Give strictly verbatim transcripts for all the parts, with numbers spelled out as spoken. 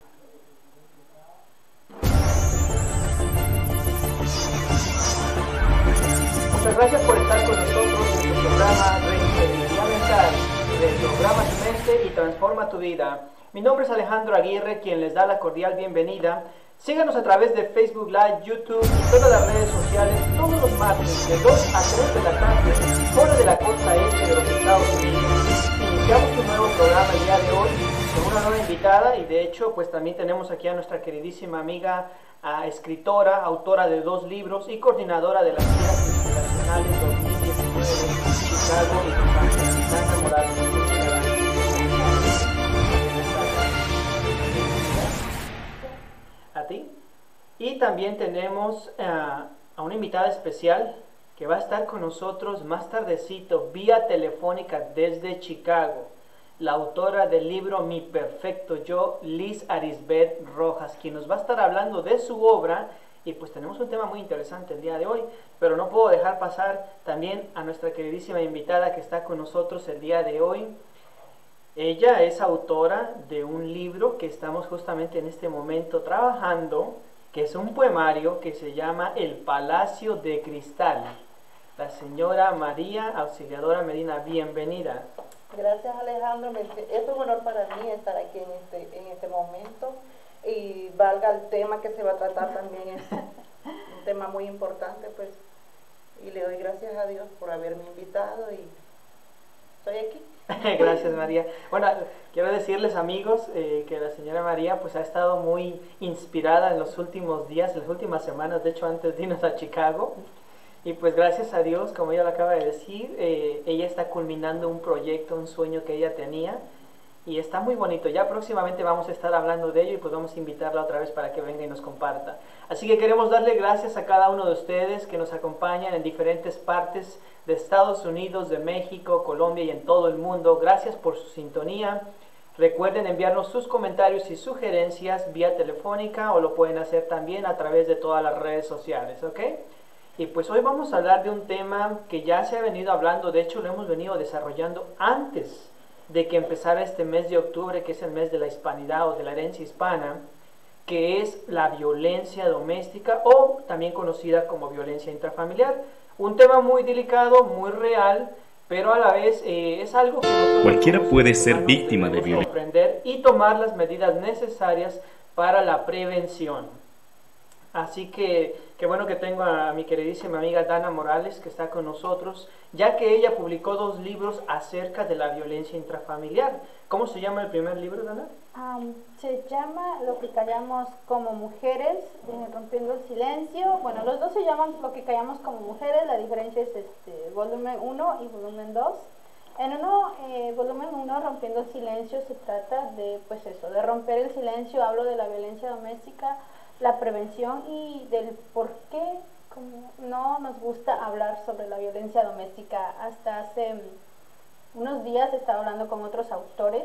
Muchas gracias por estar con nosotros en el programa Reingeniería del programa Tu Mente y Transforma tu Vida. Mi nombre es Alejandro Aguirre, quien les da la cordial bienvenida. Síganos a través de Facebook Live, YouTube y todas las redes sociales todos los martes de dos a tres de la tarde, hora de la costa este de los Estados Unidos. Iniciamos un nuevo programa el día de hoy con una nueva invitada y de hecho pues también tenemos aquí a nuestra queridísima amiga, a escritora, autora de dos libros y coordinadora de las giras internacionales dos mil diecinueve en Chicago y Los Ángeles, Dana Morales. A ti. Y también tenemos uh, a una invitada especial que va a estar con nosotros más tardecito vía telefónica desde Chicago, la autora del libro Mi Perfecto Yo, Liz Arisbet Rojas, quien nos va a estar hablando de su obra. Y pues tenemos un tema muy interesante el día de hoy, pero no puedo dejar pasar también a nuestra queridísima invitada que está con nosotros el día de hoy. Ella es autora de un libro que estamos justamente en este momento trabajando, que es un poemario que se llama El Palacio de Cristal. La señora María Auxiliadora Medina, bienvenida. Gracias, Alejandro. Es un honor para mí estar aquí en este, en este momento y valga el tema que se va a tratar también, es un tema muy importante, pues, y le doy gracias a Dios por haberme invitado y estoy aquí. Gracias, María. Bueno, quiero decirles, amigos, eh, que la señora María pues ha estado muy inspirada en los últimos días, en las últimas semanas, de hecho antes de irnos a Chicago. Y pues gracias a Dios, como ella lo acaba de decir, eh, ella está culminando un proyecto, un sueño que ella tenía. Y está muy bonito. Ya próximamente vamos a estar hablando de ello y pues vamos a invitarla otra vez para que venga y nos comparta. Así que queremos darle gracias a cada uno de ustedes que nos acompañan en diferentes partes de Estados Unidos, de México, Colombia y en todo el mundo. Gracias por su sintonía. Recuerden enviarnos sus comentarios y sugerencias vía telefónica o lo pueden hacer también a través de todas las redes sociales, ¿ok? Y pues hoy vamos a hablar de un tema que ya se ha venido hablando, de hecho lo hemos venido desarrollando antes de que empezara este mes de octubre, que es el mes de la hispanidad o de la herencia hispana, que es la violencia doméstica o también conocida como violencia intrafamiliar. Un tema muy delicado, muy real, pero a la vez eh, es algo que nosotros cualquiera puede ser víctima de violencia. Comprender y tomar las medidas necesarias para la prevención. Así que qué bueno que tengo a mi queridísima amiga Dana Morales que está con nosotros, ya que ella publicó dos libros acerca de la violencia intrafamiliar. ¿Cómo se llama el primer libro, Dana? Um, se llama Lo que callamos como mujeres, eh, Rompiendo el Silencio. Bueno, los dos se llaman Lo que callamos como mujeres, la diferencia es este, volumen uno y volumen dos. En uno, eh, volumen uno, Rompiendo el Silencio, se trata de, pues eso, de romper el silencio. Hablo de la violencia doméstica, la prevención y del por qué como no nos gusta hablar sobre la violencia doméstica. Hasta hace unos días estaba hablando con otros autores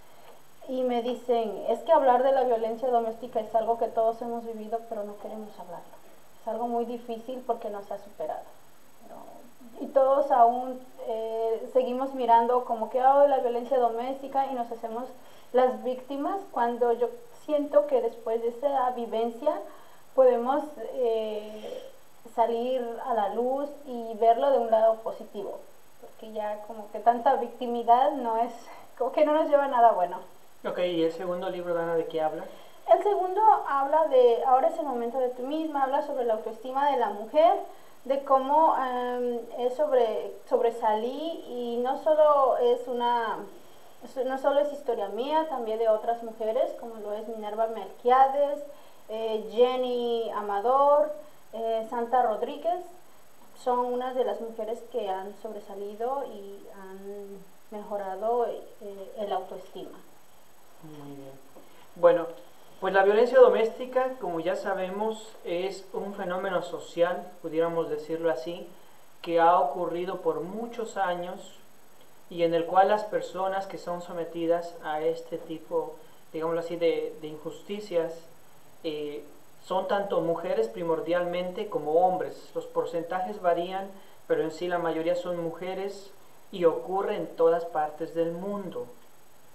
y me dicen, es que hablar de la violencia doméstica es algo que todos hemos vivido, pero no queremos hablarlo. Es algo muy difícil porque no se ha superado. ¿No? Y todos aún eh, seguimos mirando como que oh, la violencia doméstica y nos hacemos las víctimas, cuando yo siento que después de esa vivencia podemos eh, salir a la luz y verlo de un lado positivo, porque ya como que tanta victimidad no es, como que no nos lleva a nada bueno. Ok, ¿y el segundo libro, Dana, de qué habla? El segundo habla de, ahora es el momento de tú misma, habla sobre la autoestima de la mujer, de cómo um, es sobre, sobresalí y no solo es una... No solo es historia mía, también de otras mujeres, como lo es Minerva Melquiades, eh, Jenny Amador, eh, Santa Rodríguez. Son unas de las mujeres que han sobresalido y han mejorado eh, el autoestima. Muy bien. Bueno, pues la violencia doméstica, como ya sabemos, es un fenómeno social, pudiéramos decirlo así, que ha ocurrido por muchos años y en el cual las personas que son sometidas a este tipo, digámoslo así, de, de injusticias, eh, son tanto mujeres primordialmente como hombres. Los porcentajes varían, pero en sí la mayoría son mujeres y ocurre en todas partes del mundo.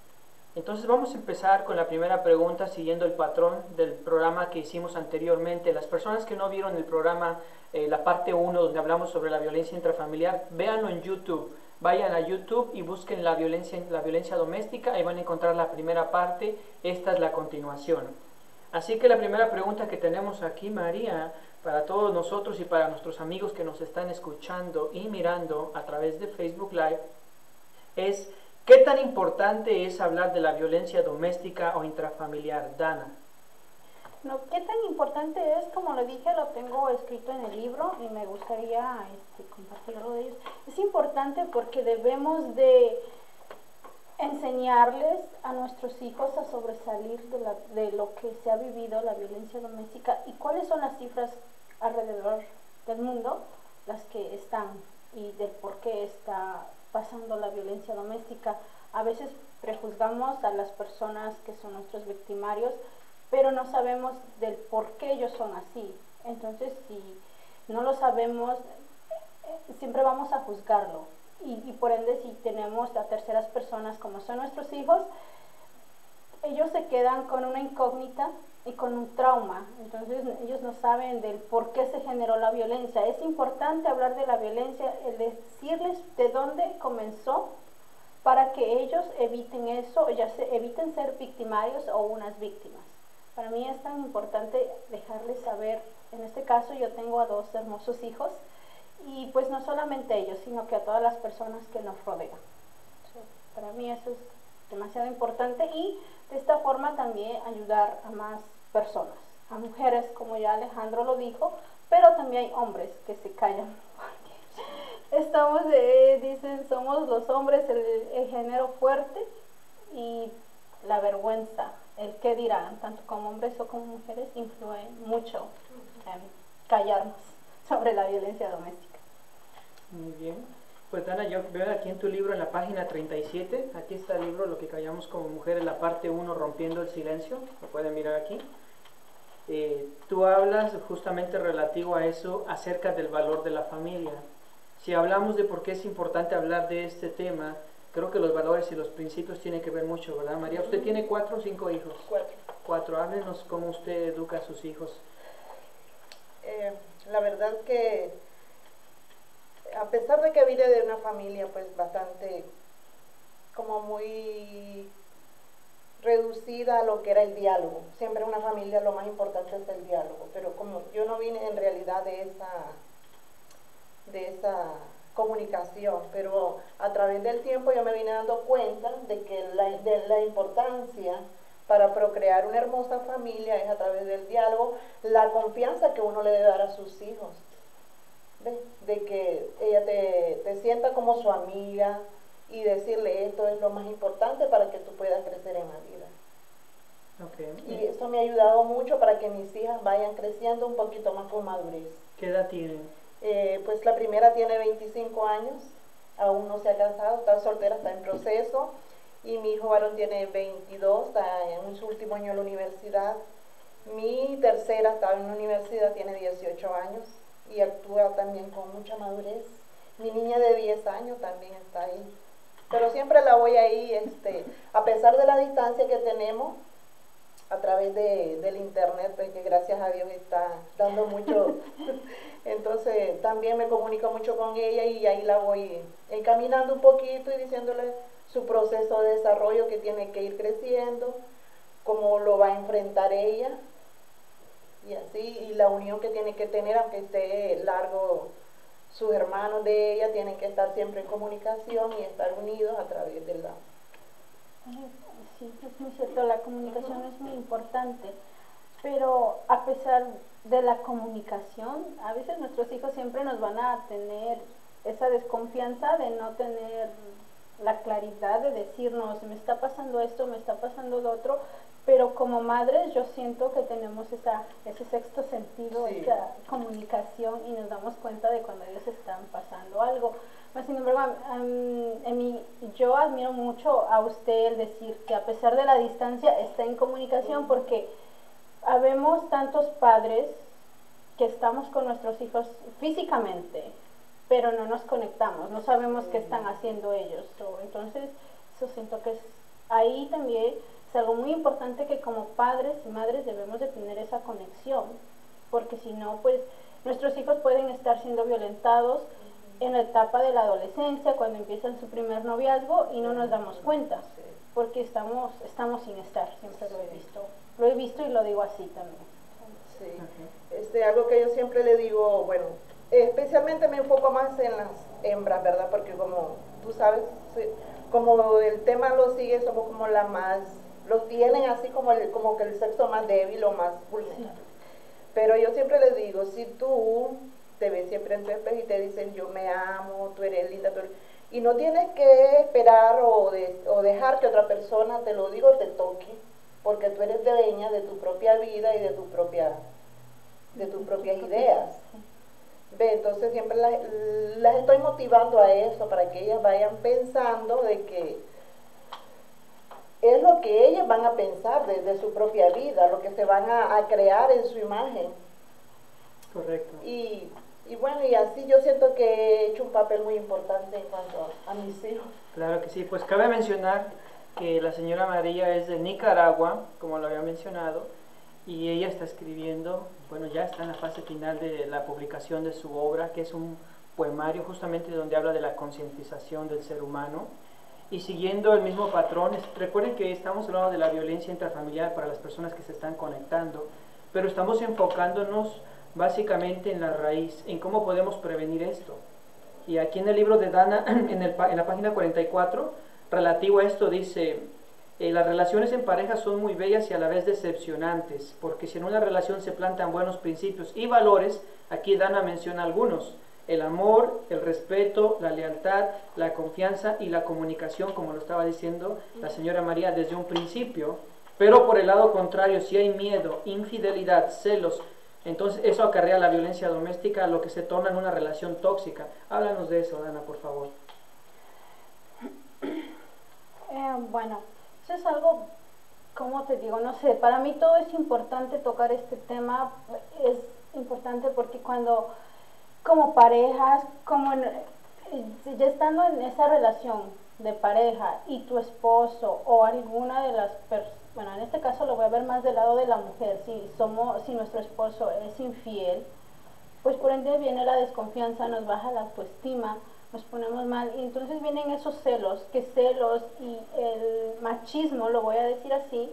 Entonces vamos a empezar con la primera pregunta siguiendo el patrón del programa que hicimos anteriormente. Las personas que no vieron el programa, eh, la parte uno donde hablamos sobre la violencia intrafamiliar, véanlo en YouTube. Vayan a YouTube y busquen la violencia, la violencia doméstica, ahí van a encontrar la primera parte, esta es la continuación. Así que la primera pregunta que tenemos aquí, María, para todos nosotros y para nuestros amigos que nos están escuchando y mirando a través de Facebook Live, es ¿qué tan importante es hablar de la violencia doméstica o intrafamiliar? Dana. No, qué tan importante es, como lo dije, lo tengo escrito en el libro y me gustaría este, compartirlo de ellos. Es importante porque debemos de enseñarles a nuestros hijos a sobresalir de, la, de lo que se ha vivido, la violencia doméstica, y cuáles son las cifras alrededor del mundo, las que están, y del por qué está pasando la violencia doméstica. A veces prejuzgamos a las personas que son nuestros victimarios, pero no sabemos del por qué ellos son así. Entonces, si no lo sabemos, siempre vamos a juzgarlo. Y, y por ende, si tenemos a terceras personas como son nuestros hijos, ellos se quedan con una incógnita y con un trauma. Entonces ellos no saben del por qué se generó la violencia. Es importante hablar de la violencia, el decirles de dónde comenzó, para que ellos eviten eso, ya se eviten ser victimarios o unas víctimas. Para mí es tan importante dejarles saber. En este caso yo tengo a dos hermosos hijos, y pues no solamente ellos, sino que a todas las personas que nos rodean. Para mí eso es demasiado importante, y de esta forma también ayudar a más personas, a mujeres, como ya Alejandro lo dijo, pero también hay hombres que se callan. Estamos, eh, dicen, somos los hombres el, el género fuerte, y la vergüenza, el qué dirán, tanto como hombres o como mujeres, influye mucho en callarnos sobre la violencia doméstica. Muy bien. Pues Dana, yo veo aquí en tu libro, en la página treinta y siete, aquí está el libro, lo que callamos como mujeres, la parte uno, rompiendo el silencio, lo pueden mirar aquí. Eh, tú hablas justamente relativo a eso, acerca del valor de la familia. Si hablamos de por qué es importante hablar de este tema, creo que los valores y los principios tienen que ver mucho, ¿verdad, María? ¿Usted tiene cuatro o cinco hijos? Cuatro. Cuatro. Háblenos cómo usted educa a sus hijos. Eh, la verdad que a pesar de que vine de una familia pues bastante como muy reducida a lo que era el diálogo, siempre en una familia lo más importante es el diálogo, pero como yo no vine en realidad de esa de esa comunicación, pero a través del tiempo yo me vine dando cuenta de que la, de la importancia para procrear una hermosa familia es a través del diálogo, la confianza que uno le debe dar a sus hijos. ¿Ves? De que ella te, te sienta como su amiga y decirle esto es lo más importante para que tú puedas crecer en la vida. Okay. Y eso me ha ayudado mucho para que mis hijas vayan creciendo un poquito más con madurez. ¿Qué edad tienen? Eh, pues la primera tiene veinticinco años, aún no se ha casado, está soltera, está en proceso, y mi hijo varón tiene veintidós, está en su último año de la universidad. Mi tercera está en la universidad, tiene dieciocho años y actúa también con mucha madurez. Mi niña de diez años también está ahí, pero siempre la voy ahí, este, a pesar de la distancia que tenemos a través de, del internet, pues que gracias a Dios está dando mucho, entonces también me comunico mucho con ella y ahí la voy encaminando un poquito y diciéndole su proceso de desarrollo que tiene que ir creciendo, cómo lo va a enfrentar ella, y así, y la unión que tiene que tener, aunque esté largo, sus hermanos de ella tienen que estar siempre en comunicación y estar unidos a través de la... Sí, es muy cierto, la comunicación es muy importante, pero a pesar de la comunicación, a veces nuestros hijos siempre nos van a tener esa desconfianza de no tener la claridad de decirnos, me está pasando esto, me está pasando lo otro, pero como madres yo siento que tenemos esa, ese sexto sentido, sí, esa comunicación, y nos damos cuenta de cuando ellos están pasando algo. Sin embargo, um, en mi, yo admiro mucho a usted el decir que a pesar de la distancia está en comunicación, porque habemos tantos padres que estamos con nuestros hijos físicamente, pero no nos conectamos, no sabemos qué están haciendo ellos. So, entonces, eso siento que es ahí también es algo muy importante que como padres y madres debemos de tener esa conexión, porque si no, pues nuestros hijos pueden estar siendo violentados en la etapa de la adolescencia, cuando empiezan su primer noviazgo y no nos damos cuenta, porque estamos, estamos sin estar, siempre lo he visto, lo he visto y lo digo así también. Sí, este, algo que yo siempre le digo, bueno, especialmente me enfoco más en las hembras, ¿verdad? Porque como tú sabes, como el tema lo sigue, somos como la más, los tienen así como, el, como que el sexo más débil o más vulnerable. Sí. Pero yo siempre les digo, si tú te ves siempre en tu espejo y te dicen yo me amo, tú eres linda, tú eres... y no tienes que esperar o, de, o dejar que otra persona te lo diga o te toque, porque tú eres dueña de tu propia vida y de tu propia de tus propias ideas. Ve, entonces siempre las, las estoy motivando a eso, para que ellas vayan pensando de que es lo que ellas van a pensar de, de su propia vida, lo que se van a, a crear en su imagen. Correcto. Y, y bueno, y así yo siento que he hecho un papel muy importante en cuanto a, a mis hijos. Claro que sí, pues cabe mencionar que la señora María es de Nicaragua, como lo había mencionado, y ella está escribiendo, bueno, ya está en la fase final de la publicación de su obra, que es un poemario justamente donde habla de la concientización del ser humano. Y siguiendo el mismo patrón, recuerden que estamos hablando de la violencia intrafamiliar para las personas que se están conectando, pero estamos enfocándonos básicamente en la raíz, en cómo podemos prevenir esto. Y aquí en el libro de Dana, en, el, en la página cuarenta y cuatro, relativo a esto, dice: eh, las relaciones en pareja son muy bellas y a la vez decepcionantes, porque si en una relación se plantan buenos principios y valores, aquí Dana menciona algunos: el amor, el respeto, la lealtad, la confianza y la comunicación, como lo estaba diciendo la señora María desde un principio. Pero por el lado contrario, si hay miedo, infidelidad, celos, entonces eso acarrea la violencia doméstica, lo que se torna en una relación tóxica. Háblanos de eso, Dana, por favor. Eh, bueno, eso es algo, como te digo, no sé, para mí todo es importante tocar este tema, es importante porque cuando como parejas, como en, ya estando en esa relación de pareja y tu esposo o alguna de las personas, bueno, en este caso lo voy a ver más del lado de la mujer, si somos, si nuestro esposo es infiel, pues por ende viene la desconfianza, nos baja la autoestima, nos ponemos mal, y entonces vienen esos celos, que celos y el machismo, lo voy a decir así,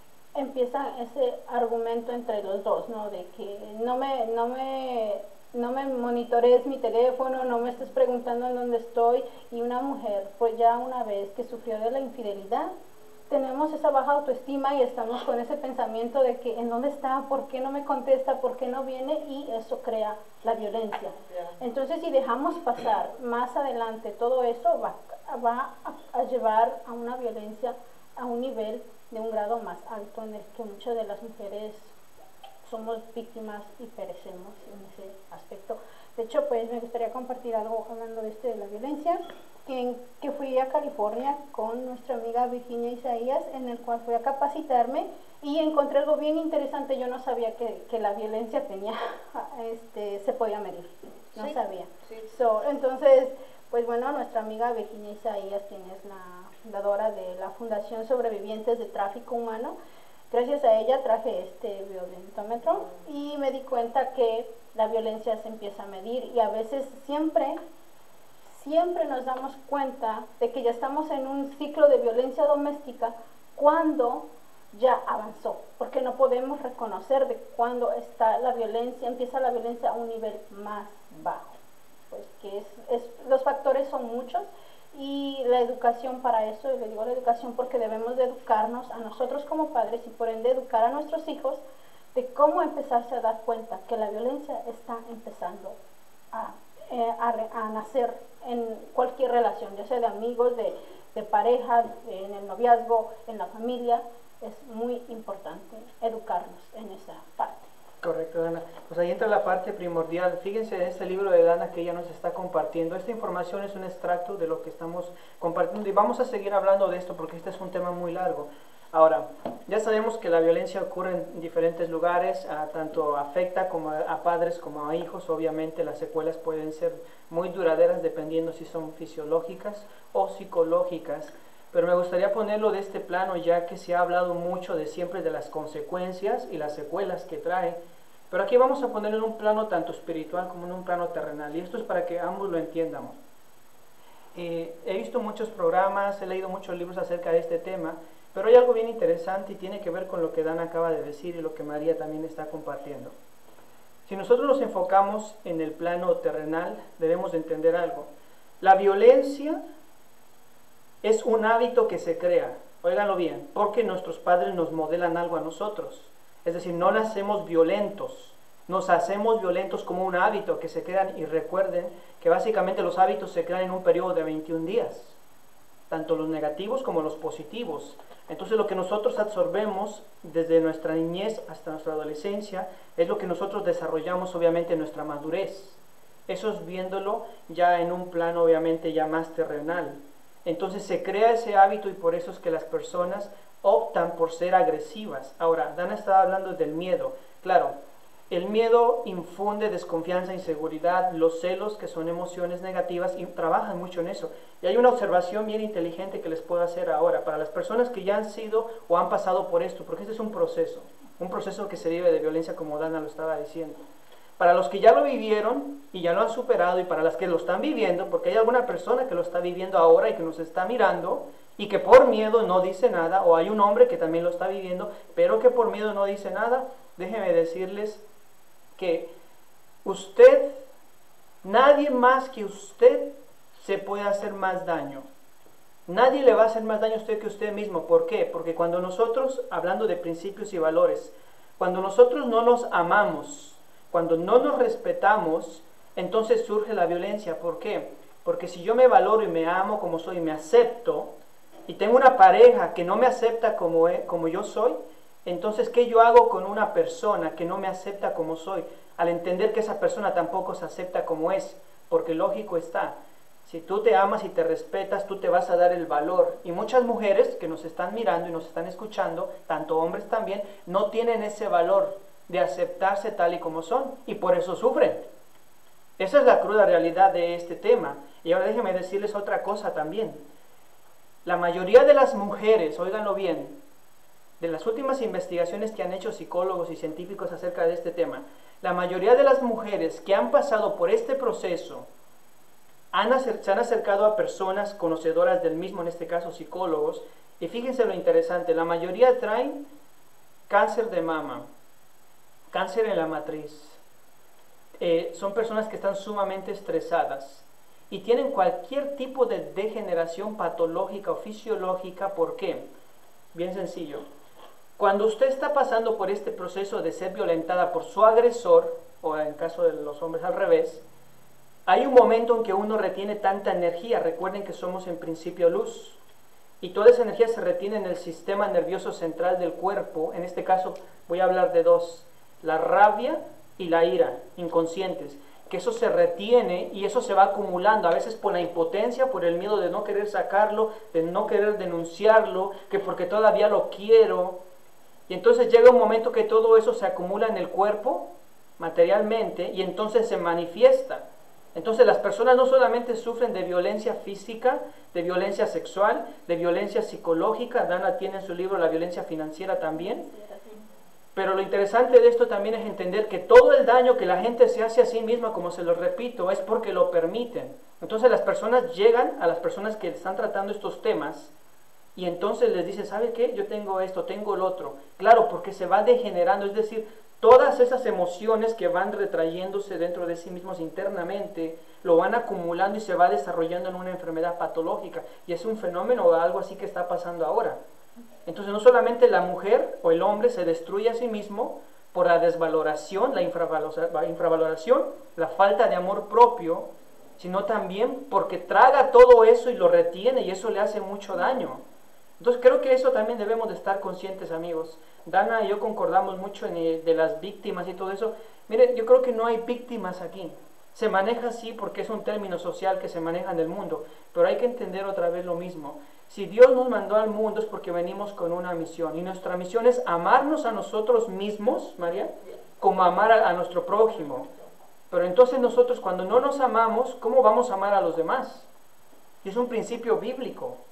empieza ese argumento entre los dos, ¿no? De que no me, no me, no me monitorees mi teléfono, no me estés preguntando en dónde estoy. Y una mujer, pues ya una vez que sufrió de la infidelidad, tenemos esa baja autoestima y estamos con ese pensamiento de que en dónde está, por qué no me contesta, por qué no viene, y eso crea la violencia. Entonces, si dejamos pasar más adelante todo eso, va, va a, a llevar a una violencia a un nivel de un grado más alto, en el que muchas de las mujeres somos víctimas y perecemos en ese aspecto. De hecho, pues me gustaría compartir algo hablando de este de la violencia, que, que fui a California con nuestra amiga Virginia Isaías, en el cual fui a capacitarme y encontré algo bien interesante. Yo no sabía que, que la violencia tenía, este, se podía medir, no sí, sabía. Sí. So, entonces, pues bueno, nuestra amiga Virginia Isaías, quien es la fundadora de la Fundación Sobrevivientes de Tráfico Humano, gracias a ella traje este violentómetro y me di cuenta que la violencia se empieza a medir, y a veces siempre, siempre nos damos cuenta de que ya estamos en un ciclo de violencia doméstica cuando ya avanzó, porque no podemos reconocer de cuándo está la violencia, empieza la violencia a un nivel más bajo. Pues que es, es, los factores son muchos, y la educación para eso, y le digo la educación porque debemos de educarnos a nosotros como padres y por ende educar a nuestros hijos de cómo empezarse a dar cuenta que la violencia está empezando a, eh, a, a nacer en cualquier relación, ya sea de amigos, de, de pareja, de, en el noviazgo, en la familia. Es muy importante educarnos en esa parte. Correcto, Dana. Pues ahí entra la parte primordial. Fíjense en este libro de Dana que ella nos está compartiendo. Esta información es un extracto de lo que estamos compartiendo y vamos a seguir hablando de esto porque este es un tema muy largo. Ahora, ya sabemos que la violencia ocurre en diferentes lugares, a, tanto afecta como a, a padres como a hijos. Obviamente las secuelas pueden ser muy duraderas dependiendo si son fisiológicas o psicológicas. pero me gustaría ponerlo de este plano, ya que se ha hablado mucho de siempre de las consecuencias y las secuelas que trae. Pero aquí vamos a ponerlo en un plano tanto espiritual como en un plano terrenal, y esto es para que ambos lo entiendamos. Eh, he visto muchos programas, he leído muchos libros acerca de este tema, pero hay algo bien interesante y tiene que ver con lo que Dana acaba de decir y lo que María también está compartiendo. Si nosotros nos enfocamos en el plano terrenal, debemos de entender algo. La violencia es un hábito que se crea, óiganlo bien, porque nuestros padres nos modelan algo a nosotros. Es decir, no nacemos violentos, nos hacemos violentos como un hábito que se crean, y recuerden que básicamente los hábitos se crean en un periodo de veintiún días, tanto los negativos como los positivos. Entonces lo que nosotros absorbemos desde nuestra niñez hasta nuestra adolescencia es lo que nosotros desarrollamos obviamente en nuestra madurez. Eso es viéndolo ya en un plano obviamente ya más terrenal. Entonces se crea ese hábito y por eso es que las personas optan por ser agresivas. Ahora, Dana estaba hablando del miedo. Claro, el miedo infunde desconfianza, inseguridad, los celos, que son emociones negativas, y trabajan mucho en eso. Y hay una observación bien inteligente que les puedo hacer ahora, para las personas que ya han sido o han pasado por esto, porque este es un proceso, un proceso que se vive de violencia, como Dana lo estaba diciendo. Para los que ya lo vivieron y ya lo han superado, y para las que lo están viviendo, porque hay alguna persona que lo está viviendo ahora y que nos está mirando, y que por miedo no dice nada, o hay un hombre que también lo está viviendo, pero que por miedo no dice nada, déjenme decirles que usted, nadie más que usted se puede hacer más daño. Nadie le va a hacer más daño a usted que usted mismo. ¿Por qué? Porque cuando nosotros, hablando de principios y valores, cuando nosotros no nos amamos, cuando no nos respetamos, entonces surge la violencia. ¿Por qué? Porque si yo me valoro y me amo como soy y me acepto, y tengo una pareja que no me acepta como, como yo soy, entonces, ¿qué yo hago con una persona que no me acepta como soy? Al entender que esa persona tampoco se acepta como es, porque lógico está, si tú te amas y te respetas, tú te vas a dar el valor. Y muchas mujeres que nos están mirando y nos están escuchando, tanto hombres también, no tienen ese valor de aceptarse tal y como son, y por eso sufren. Esa es la cruda realidad de este tema. Y ahora déjenme decirles otra cosa también. La mayoría de las mujeres, óiganlo bien, de las últimas investigaciones que han hecho psicólogos y científicos acerca de este tema, la mayoría de las mujeres que han pasado por este proceso han acer- se han acercado a personas conocedoras del mismo, en este caso psicólogos, y fíjense lo interesante, la mayoría traen cáncer de mama, cáncer en la matriz, eh, son personas que están sumamente estresadas y tienen cualquier tipo de degeneración patológica o fisiológica. ¿Por qué? Bien sencillo. Cuando usted está pasando por este proceso de ser violentada por su agresor, o en caso de los hombres al revés, hay un momento en que uno retiene tanta energía. Recuerden que somos en principio luz, y toda esa energía se retiene en el sistema nervioso central del cuerpo. En este caso voy a hablar de dos, la rabia y la ira, inconscientes, que eso se retiene y eso se va acumulando, a veces por la impotencia, por el miedo de no querer sacarlo, de no querer denunciarlo, que porque todavía lo quiero. Y entonces llega un momento que todo eso se acumula en el cuerpo materialmente y entonces se manifiesta. Entonces las personas no solamente sufren de violencia física, de violencia sexual, de violencia psicológica. Dana tiene en su libro La violencia financiera también. Pero lo interesante de esto también es entender que todo el daño que la gente se hace a sí misma, como se lo repito, es porque lo permiten. Entonces las personas llegan a las personas que están tratando estos temas y entonces les dicen, ¿sabe qué? Yo tengo esto, tengo el otro. Claro, porque se va degenerando, es decir, todas esas emociones que van retrayéndose dentro de sí mismos internamente, lo van acumulando y se va desarrollando en una enfermedad patológica. Y es un fenómeno o algo así que está pasando ahora. Entonces no solamente la mujer o el hombre se destruye a sí mismo por la desvaloración, la infravaloración, la falta de amor propio, sino también porque traga todo eso y lo retiene y eso le hace mucho daño. Entonces creo que eso también debemos de estar conscientes, amigos. Dana y yo concordamos mucho en el, de las víctimas y todo eso. Miren, yo creo que no hay víctimas aquí. Se maneja así porque es un término social que se maneja en el mundo, pero hay que entender otra vez lo mismo. Si Dios nos mandó al mundo es porque venimos con una misión, y nuestra misión es amarnos a nosotros mismos, María, como amar a, a nuestro prójimo. Pero entonces nosotros cuando no nos amamos, ¿cómo vamos a amar a los demás? Y es un principio bíblico.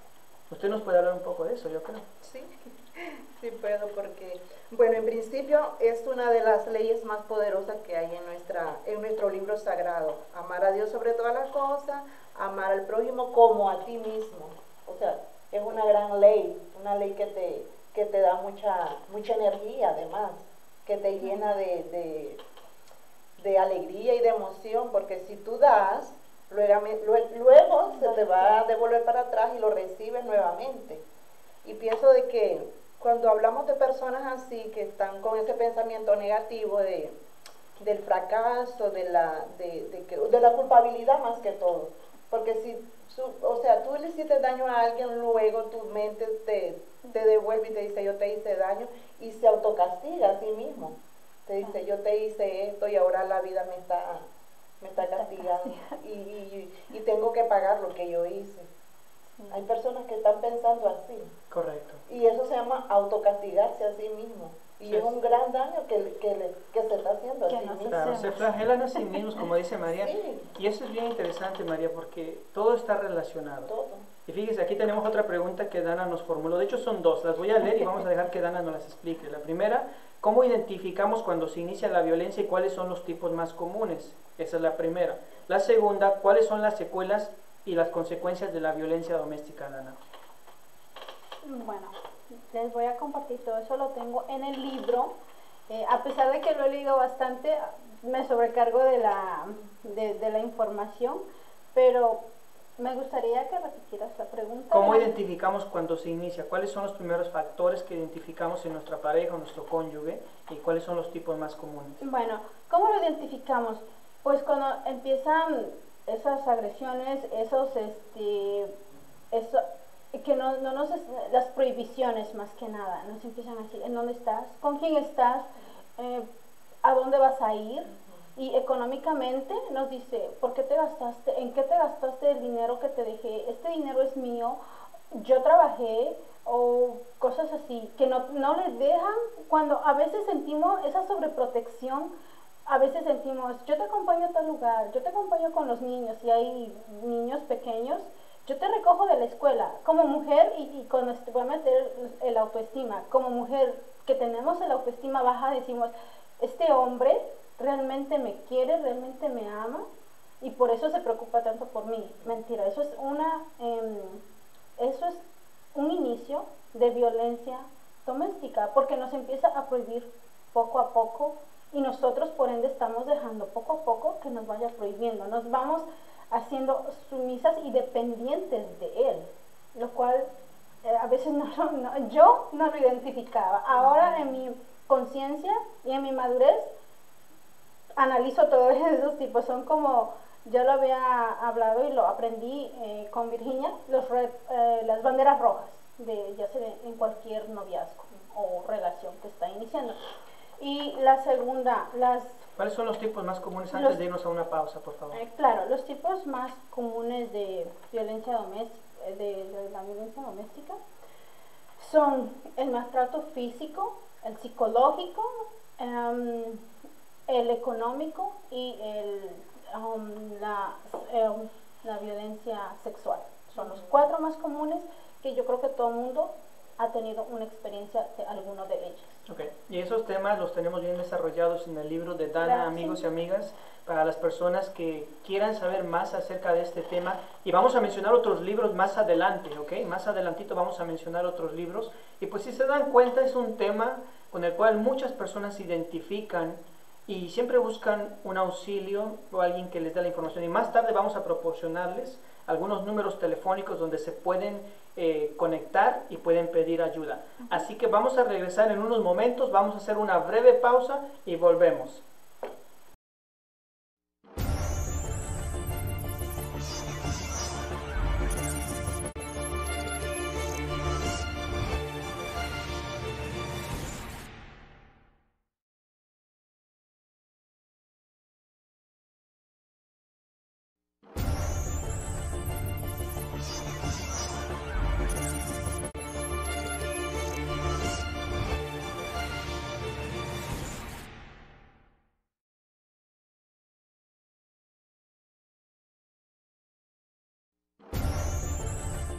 Usted nos puede hablar un poco de eso, yo creo. Sí, sí puedo, porque, bueno, en principio es una de las leyes más poderosas que hay en, nuestra, en nuestro libro sagrado. Amar a Dios sobre todas las cosas, amar al prójimo como a ti mismo. O sea, es una gran ley, una ley que te, que te da mucha, mucha energía además, que te llena de, de, de alegría y de emoción, porque si tú das, luego, luego se te va a devolver para atrás y lo recibes nuevamente. Y pienso de que cuando hablamos de personas así, que están con ese pensamiento negativo de, del fracaso, de la, de, de, de la culpabilidad más que todo, porque si, su, o sea, tú le hiciste daño a alguien, luego tu mente te, te devuelve y te dice yo te hice daño, y se autocastiga a sí mismo. Te dice yo te hice esto y ahora la vida me está, me está castigando y, y, y tengo que pagar lo que yo hice. Hay personas que están pensando así. Correcto. Y eso se llama autocastigarse a sí mismo. Y sí, es un gran daño que, que, le, que se está haciendo a sí mismo. Claro, se flagelan a sí mismos, como dice María. Sí. Y eso es bien interesante, María, porque todo está relacionado. Todo. Y fíjese, aquí tenemos otra pregunta que Dana nos formuló. De hecho, son dos. Las voy a leer y vamos a dejar que Dana nos las explique. La primera, ¿cómo identificamos cuando se inicia la violencia y cuáles son los tipos más comunes? Esa es la primera. La segunda, ¿cuáles son las secuelas y las consecuencias de la violencia doméstica, Dana? Bueno, les voy a compartir todo eso, lo tengo en el libro. Eh, a pesar de que lo he leído bastante, me sobrecargo de la, de, de la información, pero me gustaría que repitieras la pregunta. ¿Cómo identificamos cuando se inicia? ¿Cuáles son los primeros factores que identificamos en nuestra pareja o nuestro cónyuge? ¿Y cuáles son los tipos más comunes? Bueno, ¿cómo lo identificamos? Pues cuando empiezan esas agresiones, esos, este, eso, que no, no nos, las prohibiciones más que nada, nos empiezan a decir, ¿en dónde estás? ¿Con quién estás? Eh, ¿A dónde vas a ir? Y económicamente nos dice, ¿por qué te gastaste? ¿En qué te gastaste el dinero que te dejé? Este dinero es mío, yo trabajé, o cosas así, que no, no les dejan, cuando a veces sentimos esa sobreprotección. A veces sentimos, yo te acompaño a tal lugar, yo te acompaño con los niños, si hay niños pequeños, yo te recojo de la escuela. Como mujer, y, y cuando voy a meter el autoestima, como mujer que tenemos el autoestima baja, decimos, este hombre realmente me quiere, realmente me ama, y por eso se preocupa tanto por mí. Mentira, eso es, una, eh, eso es un inicio de violencia doméstica, porque nos empieza a prohibir poco a poco, y nosotros por ende estamos dejando poco a poco que nos vaya prohibiendo, nos vamos haciendo sumisas y dependientes de él, lo cual eh, a veces no, no, yo no lo identificaba. Ahora en mi conciencia y en mi madurez analizo todos esos tipos, son como, yo lo había hablado y lo aprendí eh, con Virginia, los red, eh, las banderas rojas, de, ya sea en cualquier noviazgo o relación que está iniciando. Y la segunda, las... ¿Cuáles son los tipos más comunes antes los, de irnos a una pausa, por favor? Eh, claro, los tipos más comunes de violencia doméstica, de, de la violencia doméstica son el maltrato físico, el psicológico, um, el económico y el, um, la, um, la violencia sexual. Son los cuatro más comunes que yo creo que todo el mundo ha tenido una experiencia de alguno de ellos. Okay. Y esos temas los tenemos bien desarrollados en el libro de Dana, claro, amigos sí. y amigas, para las personas que quieran saber más acerca de este tema. Y vamos a mencionar otros libros más adelante, ¿ok? Más adelantito vamos a mencionar otros libros. Y pues si se dan cuenta, es un tema con el cual muchas personas se identifican y siempre buscan un auxilio o alguien que les dé la información. Y más tarde vamos a proporcionarles algunos números telefónicos donde se pueden eh, conectar y pueden pedir ayuda. Así que vamos a regresar en unos momentos, vamos a hacer una breve pausa y volvemos.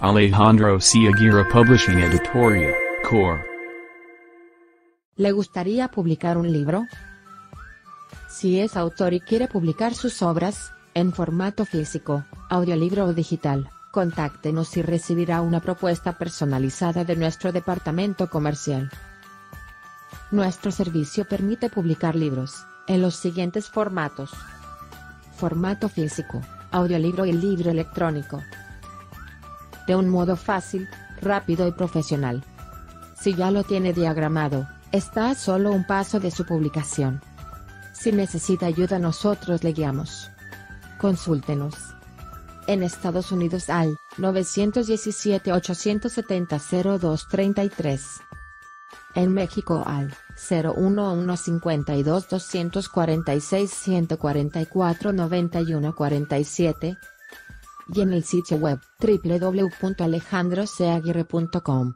Alejandro C. Aguirre Publishing Editorial, Core. ¿Le gustaría publicar un libro? Si es autor y quiere publicar sus obras, en formato físico, audiolibro o digital, contáctenos y recibirá una propuesta personalizada de nuestro departamento comercial. Nuestro servicio permite publicar libros, en los siguientes formatos: formato físico, audiolibro y libro electrónico. De un modo fácil, rápido y profesional. Si ya lo tiene diagramado, está a solo un paso de su publicación. Si necesita ayuda, nosotros le guiamos. Consúltenos. En Estados Unidos al nueve uno siete, ocho siete cero, cero dos tres tres. En México al cero uno uno cinco dos, dos cuatro seis, uno cuatro cuatro, nueve uno cuatro siete. Y en el sitio web w w w punto alejandro c aguirre punto com.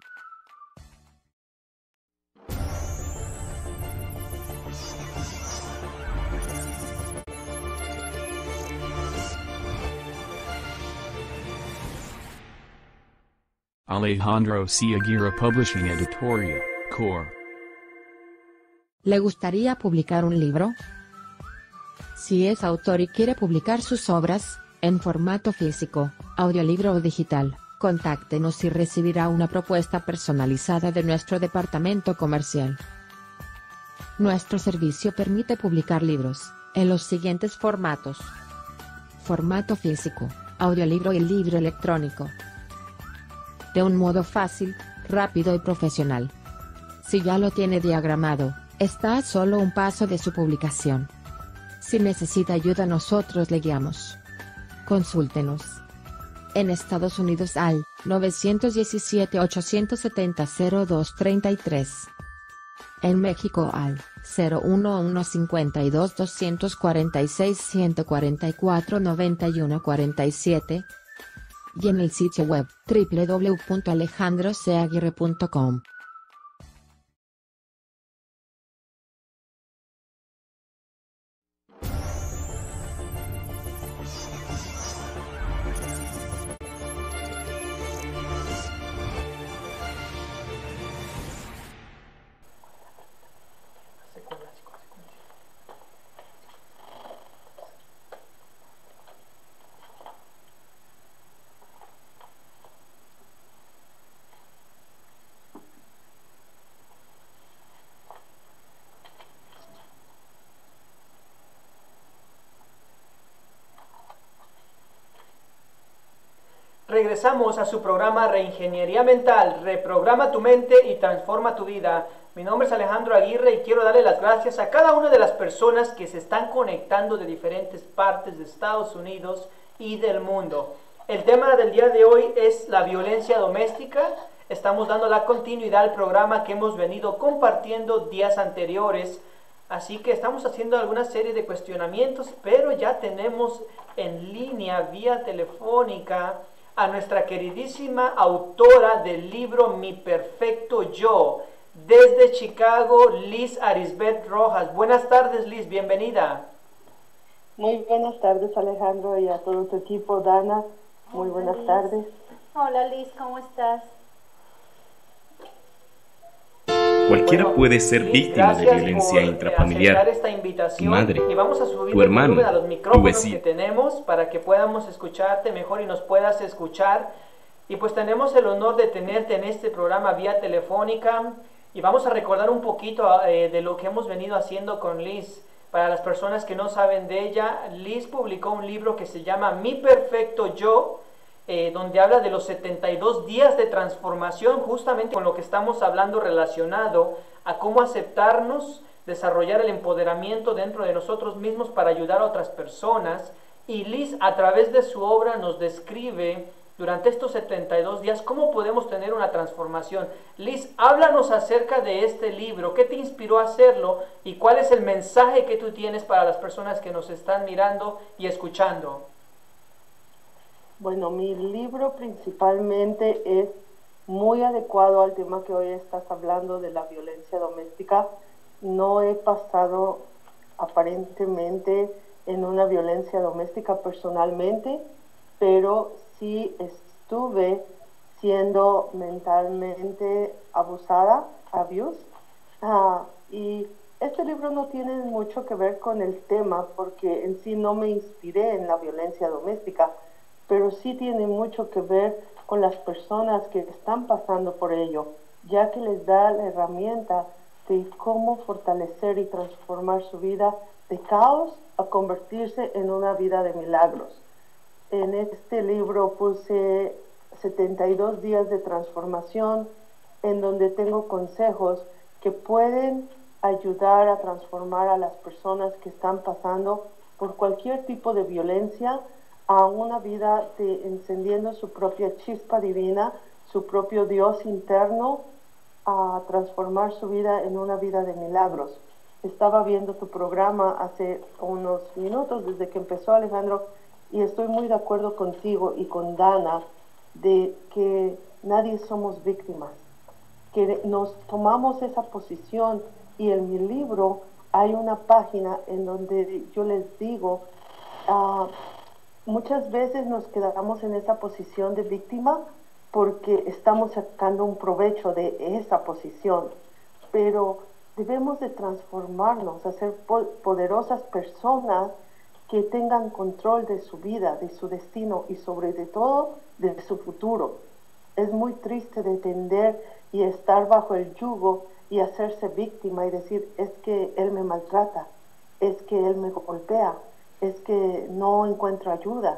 Alejandro C. Aguirre Publishing Editorial, Core. ¿Le gustaría publicar un libro? Si es autor y quiere publicar sus obras, en formato físico, audiolibro o digital, contáctenos y recibirá una propuesta personalizada de nuestro departamento comercial. Nuestro servicio permite publicar libros, en los siguientes formatos: formato físico, audiolibro y libro electrónico. De un modo fácil, rápido y profesional. Si ya lo tiene diagramado, está a solo un paso de su publicación. Si necesita ayuda, nosotros le guiamos. Consúltenos. En Estados Unidos al nueve uno siete, ocho siete cero, cero dos tres tres. En México al cero uno uno cinco dos, dos cuatro seis, uno cuatro cuatro, nueve uno cuatro siete. Y en el sitio web w w w punto alejandro c aguirre punto com. Regresamos a su programa Reingeniería Mental, reprograma tu mente y transforma tu vida. Mi nombre es Alejandro Aguirre y quiero darle las gracias a cada una de las personas que se están conectando de diferentes partes de Estados Unidos y del mundo. El tema del día de hoy es la violencia doméstica. Estamos dando la continuidad al programa que hemos venido compartiendo días anteriores. Así que estamos haciendo alguna serie de cuestionamientos, pero ya tenemos en línea, vía telefónica, a nuestra queridísima autora del libro Mi Perfecto Yo, desde Chicago, Liz Arisbet Rojas. Buenas tardes, Liz, bienvenida. Muy buenas tardes, Alejandro, y a todo tu equipo. Dana, muy Hola, buenas Liz. tardes. Hola Liz, ¿cómo estás? Cualquiera Bueno, puede ser Liz, víctima de gracias violencia por, eh, intrafamiliar. aceptar esta invitación. Tu madre, y vamos a subir tu el hermano, volumen a los tu micrófonos vecino. que tenemos para que podamos escucharte mejor y nos puedas escuchar. Y pues tenemos el honor de tenerte en este programa vía telefónica y vamos a recordar un poquito eh, de lo que hemos venido haciendo con Liz. Para las personas que no saben de ella, Liz publicó un libro que se llama Mi Perfecto Yo, Eh, donde habla de los setenta y dos días de transformación, justamente con lo que estamos hablando relacionado a cómo aceptarnos, desarrollar el empoderamiento dentro de nosotros mismos para ayudar a otras personas. Y Liz, a través de su obra, nos describe durante estos setenta y dos días cómo podemos tener una transformación. Liz, háblanos acerca de este libro, ¿qué te inspiró a hacerlo y cuál es el mensaje que tú tienes para las personas que nos están mirando y escuchando? Bueno, mi libro principalmente es muy adecuado al tema que hoy estás hablando de la violencia doméstica. No he pasado aparentemente en una violencia doméstica personalmente, pero sí estuve siendo mentalmente abusada, abused. Uh, y este libro no tiene mucho que ver con el tema porque en sí no me inspiré en la violencia doméstica, pero sí tiene mucho que ver con las personas que están pasando por ello, ya que les da la herramienta de cómo fortalecer y transformar su vida de caos a convertirse en una vida de milagros. En este libro puse setenta y dos días de transformación, en donde tengo consejos que pueden ayudar a transformar a las personas que están pasando por cualquier tipo de violencia a una vida de encendiendo su propia chispa divina, su propio Dios interno, a transformar su vida en una vida de milagros. Estaba viendo tu programa hace unos minutos desde que empezó, Alejandro, y estoy muy de acuerdo contigo y con Dana de que nadie somos víctimas, que nos tomamos esa posición, y en mi libro hay una página en donde yo les digo, uh, muchas veces nos quedamos en esa posición de víctima porque estamos sacando un provecho de esa posición, pero debemos de transformarnos a ser po- poderosas personas que tengan control de su vida, de su destino y sobre de todo de su futuro. Es muy triste depender y estar bajo el yugo y hacerse víctima y decir, es que él me maltrata, es que él me golpea, es que no encuentro ayuda.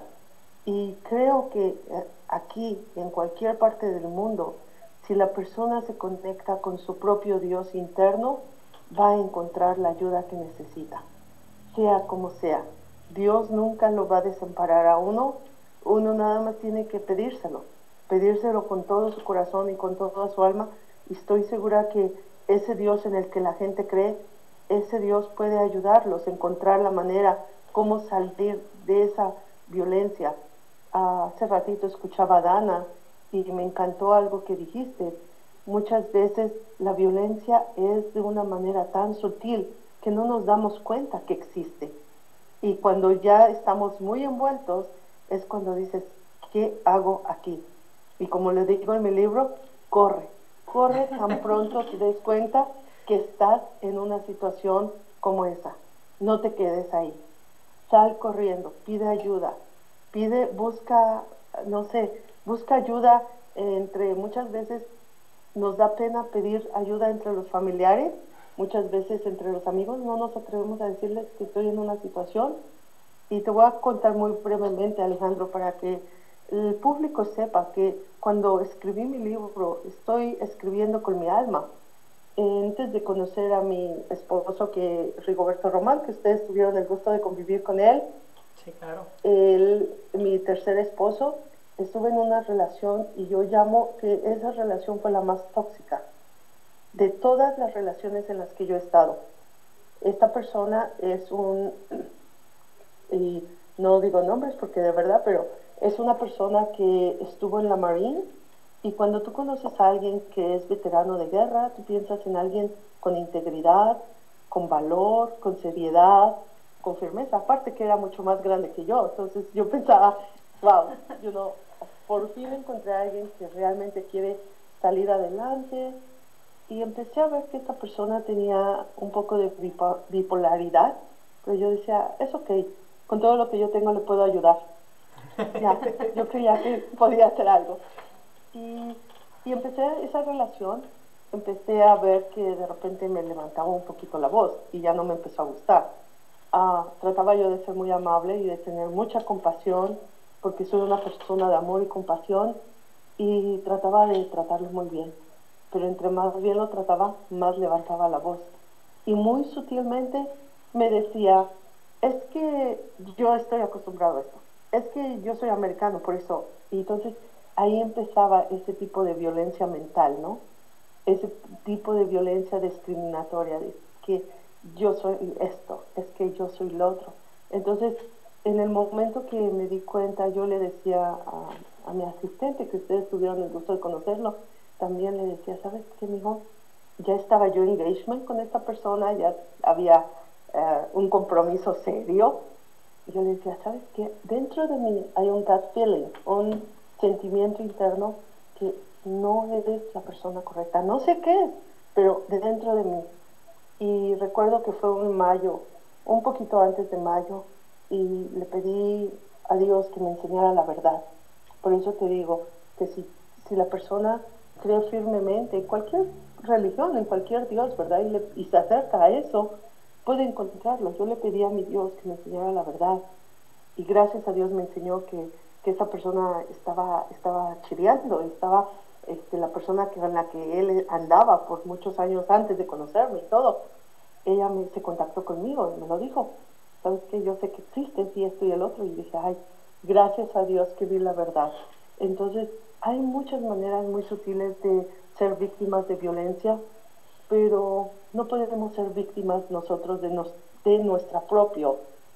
Y creo que aquí, en cualquier parte del mundo, si la persona se conecta con su propio Dios interno, va a encontrar la ayuda que necesita, sea como sea. Dios nunca lo va a desamparar a uno, uno nada más tiene que pedírselo, pedírselo con todo su corazón y con toda su alma, y estoy segura que ese Dios en el que la gente cree, ese Dios puede ayudarlos a encontrar la manera cómo salir de esa violencia. Uh, hace ratito escuchaba a Dana y me encantó algo que dijiste. Muchas veces la violencia es de una manera tan sutil que no nos damos cuenta que existe. Y cuando ya estamos muy envueltos es cuando dices, ¿qué hago aquí? Y como le digo en mi libro, corre, corre tan pronto te des cuenta que estás en una situación como esa. No te quedes ahí. Sal corriendo, pide ayuda, pide, busca, no sé, busca ayuda entre, muchas veces nos da pena pedir ayuda entre los familiares, muchas veces entre los amigos no nos atrevemos a decirles que estoy en una situación. Y te voy a contar muy brevemente, Alejandro, para que el público sepa que cuando escribí mi libro estoy escribiendo con mi alma. Antes de conocer a mi esposo, que Rigoberto Román, que ustedes tuvieron el gusto de convivir con él, sí, claro. Él, mi tercer esposo, estuve en una relación y yo llamo que esa relación fue la más tóxica de todas las relaciones en las que yo he estado. Esta persona es un, y no digo nombres porque de verdad, pero es una persona que estuvo en la Marine. Y cuando tú conoces a alguien que es veterano de guerra, tú piensas en alguien con integridad, con valor, con seriedad, con firmeza. Aparte que era mucho más grande que yo. Entonces yo pensaba, wow, you know, por fin encontré a alguien que realmente quiere salir adelante. Y empecé a ver que esta persona tenía un poco de bipolaridad. Pero yo decía, es ok, con todo lo que yo tengo le puedo ayudar. Ya, yo creía que podía hacer algo. Y, y empecé esa relación, empecé a ver que de repente me levantaba un poquito la voz y ya no me empezó a gustar. Uh, trataba yo de ser muy amable y de tener mucha compasión, porque soy una persona de amor y compasión, y trataba de tratarlo muy bien. Pero entre más bien lo trataba, más levantaba la voz. Y muy sutilmente me decía, es que yo estoy acostumbrado a esto, es que yo soy americano, por eso. Y entonces ahí empezaba ese tipo de violencia mental, ¿no? Ese tipo de violencia discriminatoria, de que yo soy esto, es que yo soy lo otro. Entonces, en el momento que me di cuenta, yo le decía a, a mi asistente, que ustedes tuvieron el gusto de conocerlo, también le decía, ¿sabes qué, mijo? Ya estaba yo en engagement con esta persona, ya había uh, un compromiso serio. Y yo le decía, ¿sabes qué? Dentro de mí hay un gut feeling, un sentimiento interno que no eres la persona correcta. No sé qué es, pero de dentro de mí. Y recuerdo que fue en mayo, un poquito antes de mayo, y le pedí a Dios que me enseñara la verdad. Por eso te digo que si, si la persona cree firmemente en cualquier religión, en cualquier Dios, ¿verdad? Y, le, y se acerca a eso, puede encontrarlo. Yo le pedí a mi Dios que me enseñara la verdad. Y gracias a Dios me enseñó que, que esa persona estaba, estaba chileando, estaba este, la persona que, con la que él andaba por muchos años antes de conocerme y todo. Ella me, se contactó conmigo y me lo dijo. ¿Sabes qué? Yo sé que existes y esto y el otro. Y dije, ay, gracias a Dios que vi la verdad. Entonces, hay muchas maneras muy sutiles de ser víctimas de violencia, pero no podemos ser víctimas nosotros de, nos, de nuestra propia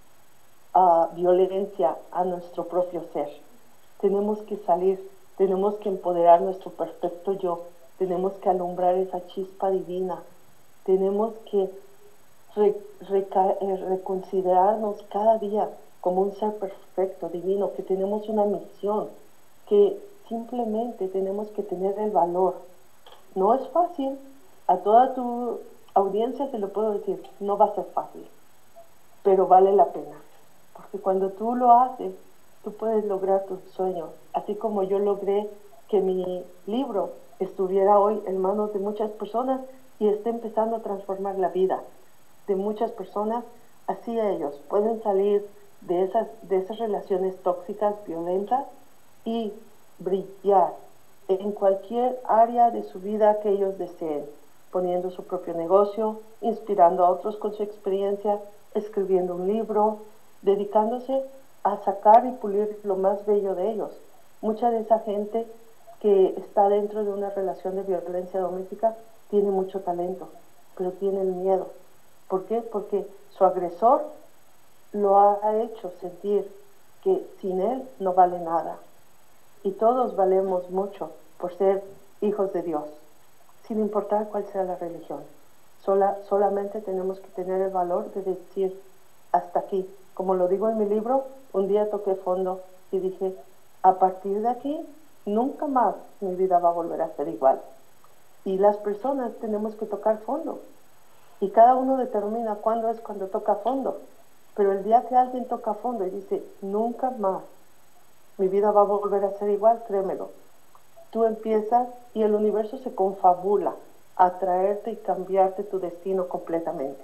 uh, violencia a nuestro propio ser. Tenemos que salir, tenemos que empoderar nuestro perfecto yo, tenemos que alumbrar esa chispa divina, tenemos que re, reca, eh, reconsiderarnos cada día como un ser perfecto, divino, que tenemos una misión, que simplemente tenemos que tener el valor. No es fácil, a toda tu audiencia te lo puedo decir, no va a ser fácil, pero vale la pena, porque cuando tú lo haces, tú puedes lograr tus sueños, así como yo logré que mi libro estuviera hoy en manos de muchas personas y esté empezando a transformar la vida de muchas personas, así ellos pueden salir de esas, de esas relaciones tóxicas, violentas, y brillar en cualquier área de su vida que ellos deseen, poniendo su propio negocio, inspirando a otros con su experiencia, escribiendo un libro, dedicándose a sacar y pulir lo más bello de ellos. Mucha de esa gente que está dentro de una relación de violencia doméstica tiene mucho talento, pero tiene el miedo. ¿Por qué? Porque su agresor lo ha hecho sentir que sin él no vale nada. Y todos valemos mucho por ser hijos de Dios, sin importar cuál sea la religión. Sola, solamente tenemos que tener el valor de decir hasta aquí. Como lo digo en mi libro, un día toqué fondo y dije, a partir de aquí, nunca más mi vida va a volver a ser igual. Y las personas tenemos que tocar fondo. Y cada uno determina cuándo es cuando toca fondo. Pero el día que alguien toca fondo y dice, nunca más mi vida va a volver a ser igual, créemelo. Tú empiezas y el universo se confabula a traerte y cambiarte tu destino completamente.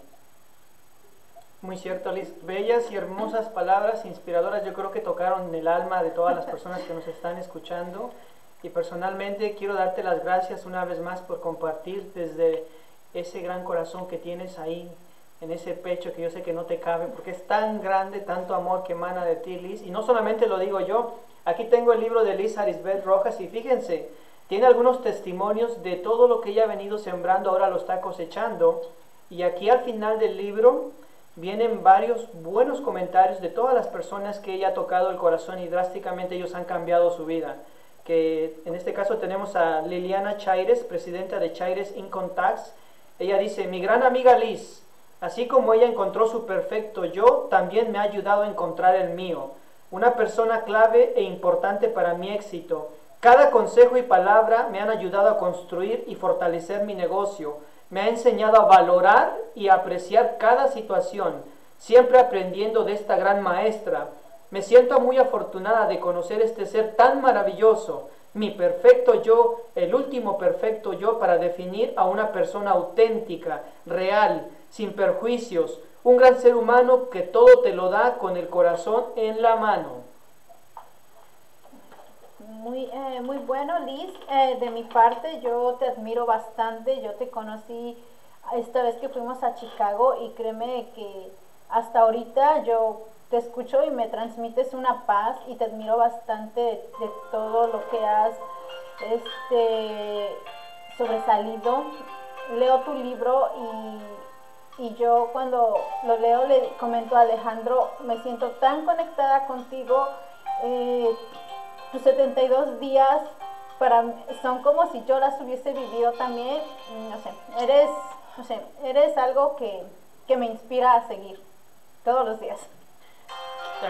Muy cierto, Liz. Bellas y hermosas palabras inspiradoras, yo creo que tocaron el alma de todas las personas que nos están escuchando. Y personalmente quiero darte las gracias una vez más por compartir desde ese gran corazón que tienes ahí, en ese pecho que yo sé que no te cabe, porque es tan grande, tanto amor que emana de ti, Liz. Y no solamente lo digo yo, aquí tengo el libro de Liz Arisbet Rojas y fíjense, tiene algunos testimonios de todo lo que ella ha venido sembrando, ahora lo está cosechando. Y aquí al final del libro vienen varios buenos comentarios de todas las personas que ella ha tocado el corazón y drásticamente ellos han cambiado su vida. Que en este caso tenemos a Liliana Chaires, presidenta de Chaires Income Tax. Ella dice, mi gran amiga Liz, así como ella encontró su perfecto yo, también me ha ayudado a encontrar el mío. Una persona clave e importante para mi éxito. Cada consejo y palabra me han ayudado a construir y fortalecer mi negocio. Me ha enseñado a valorar y a apreciar cada situación, siempre aprendiendo de esta gran maestra. Me siento muy afortunada de conocer este ser tan maravilloso, mi perfecto yo, el último perfecto yo para definir a una persona auténtica, real, sin perjuicios, un gran ser humano que todo te lo da con el corazón en la mano. Muy, eh, muy bueno, Liz. Eh, de mi parte, yo te admiro bastante. Yo te conocí esta vez que fuimos a Chicago y créeme que hasta ahorita yo te escucho y me transmites una paz y te admiro bastante de, de todo lo que has este, sobresalido. Leo tu libro y, y yo cuando lo leo le comento a Alejandro, me siento tan conectada contigo. Eh, tus setenta y dos días para mí son como si yo las hubiese vivido también. No sé, eres, no sé, eres algo que, que me inspira a seguir todos los días. Ya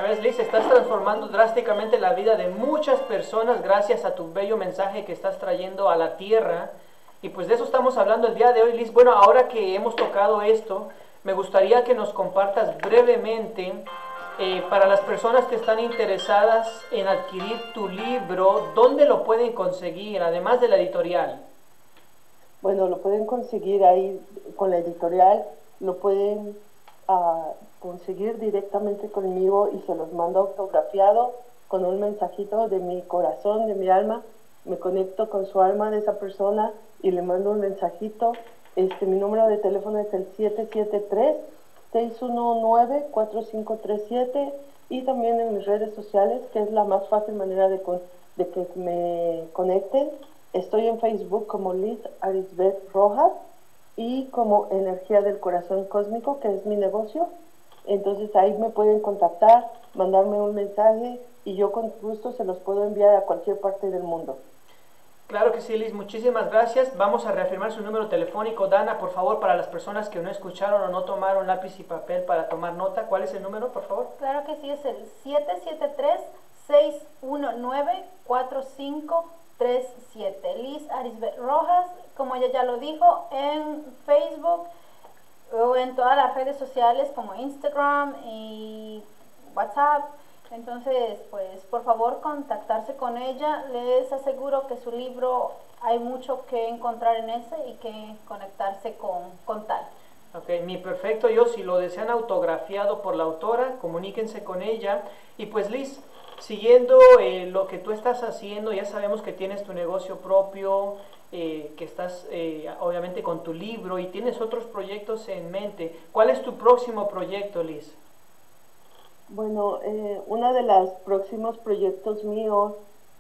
ves, Liz, estás transformando drásticamente la vida de muchas personas gracias a tu bello mensaje que estás trayendo a la tierra. Y pues de eso estamos hablando el día de hoy, Liz. Bueno, ahora que hemos tocado esto, me gustaría que nos compartas brevemente, eh, para las personas que están interesadas en adquirir tu libro, ¿dónde lo pueden conseguir, además de la editorial? Bueno, lo pueden conseguir ahí con la editorial, lo pueden uh, conseguir directamente conmigo y se los mando autografiado con un mensajito de mi corazón, de mi alma. Me conecto con su alma de esa persona y le mando un mensajito. Este, mi número de teléfono es el siete siete tres, seis uno nueve, cuatro cinco tres siete, y también en mis redes sociales, que es la más fácil manera de, con, de que me conecten. Estoy en Facebook como Liz Arisbet Rojas y como Energía del Corazón Cósmico, que es mi negocio. Entonces ahí me pueden contactar, mandarme un mensaje y yo con gusto se los puedo enviar a cualquier parte del mundo. Claro que sí, Liz, muchísimas gracias. Vamos a reafirmar su número telefónico. Dana, por favor, para las personas que no escucharon o no tomaron lápiz y papel para tomar nota, ¿cuál es el número, por favor? Claro que sí, es el siete siete tres, seis uno nueve, cuatro cinco tres siete. Liz Arisbet Rojas, como ella ya lo dijo, en Facebook o en todas las redes sociales como Instagram y WhatsApp. Entonces, pues por favor contactarse con ella. Les aseguro que su libro hay mucho que encontrar en ese y que conectarse con, con tal. Ok, mi perfecto yo, si lo desean autografiado por la autora, comuníquense con ella. Y pues Liz, siguiendo eh, lo que tú estás haciendo, ya sabemos que tienes tu negocio propio, eh, que estás eh, obviamente con tu libro y tienes otros proyectos en mente. ¿Cuál es tu próximo proyecto, Liz? Bueno, eh, uno de los próximos proyectos míos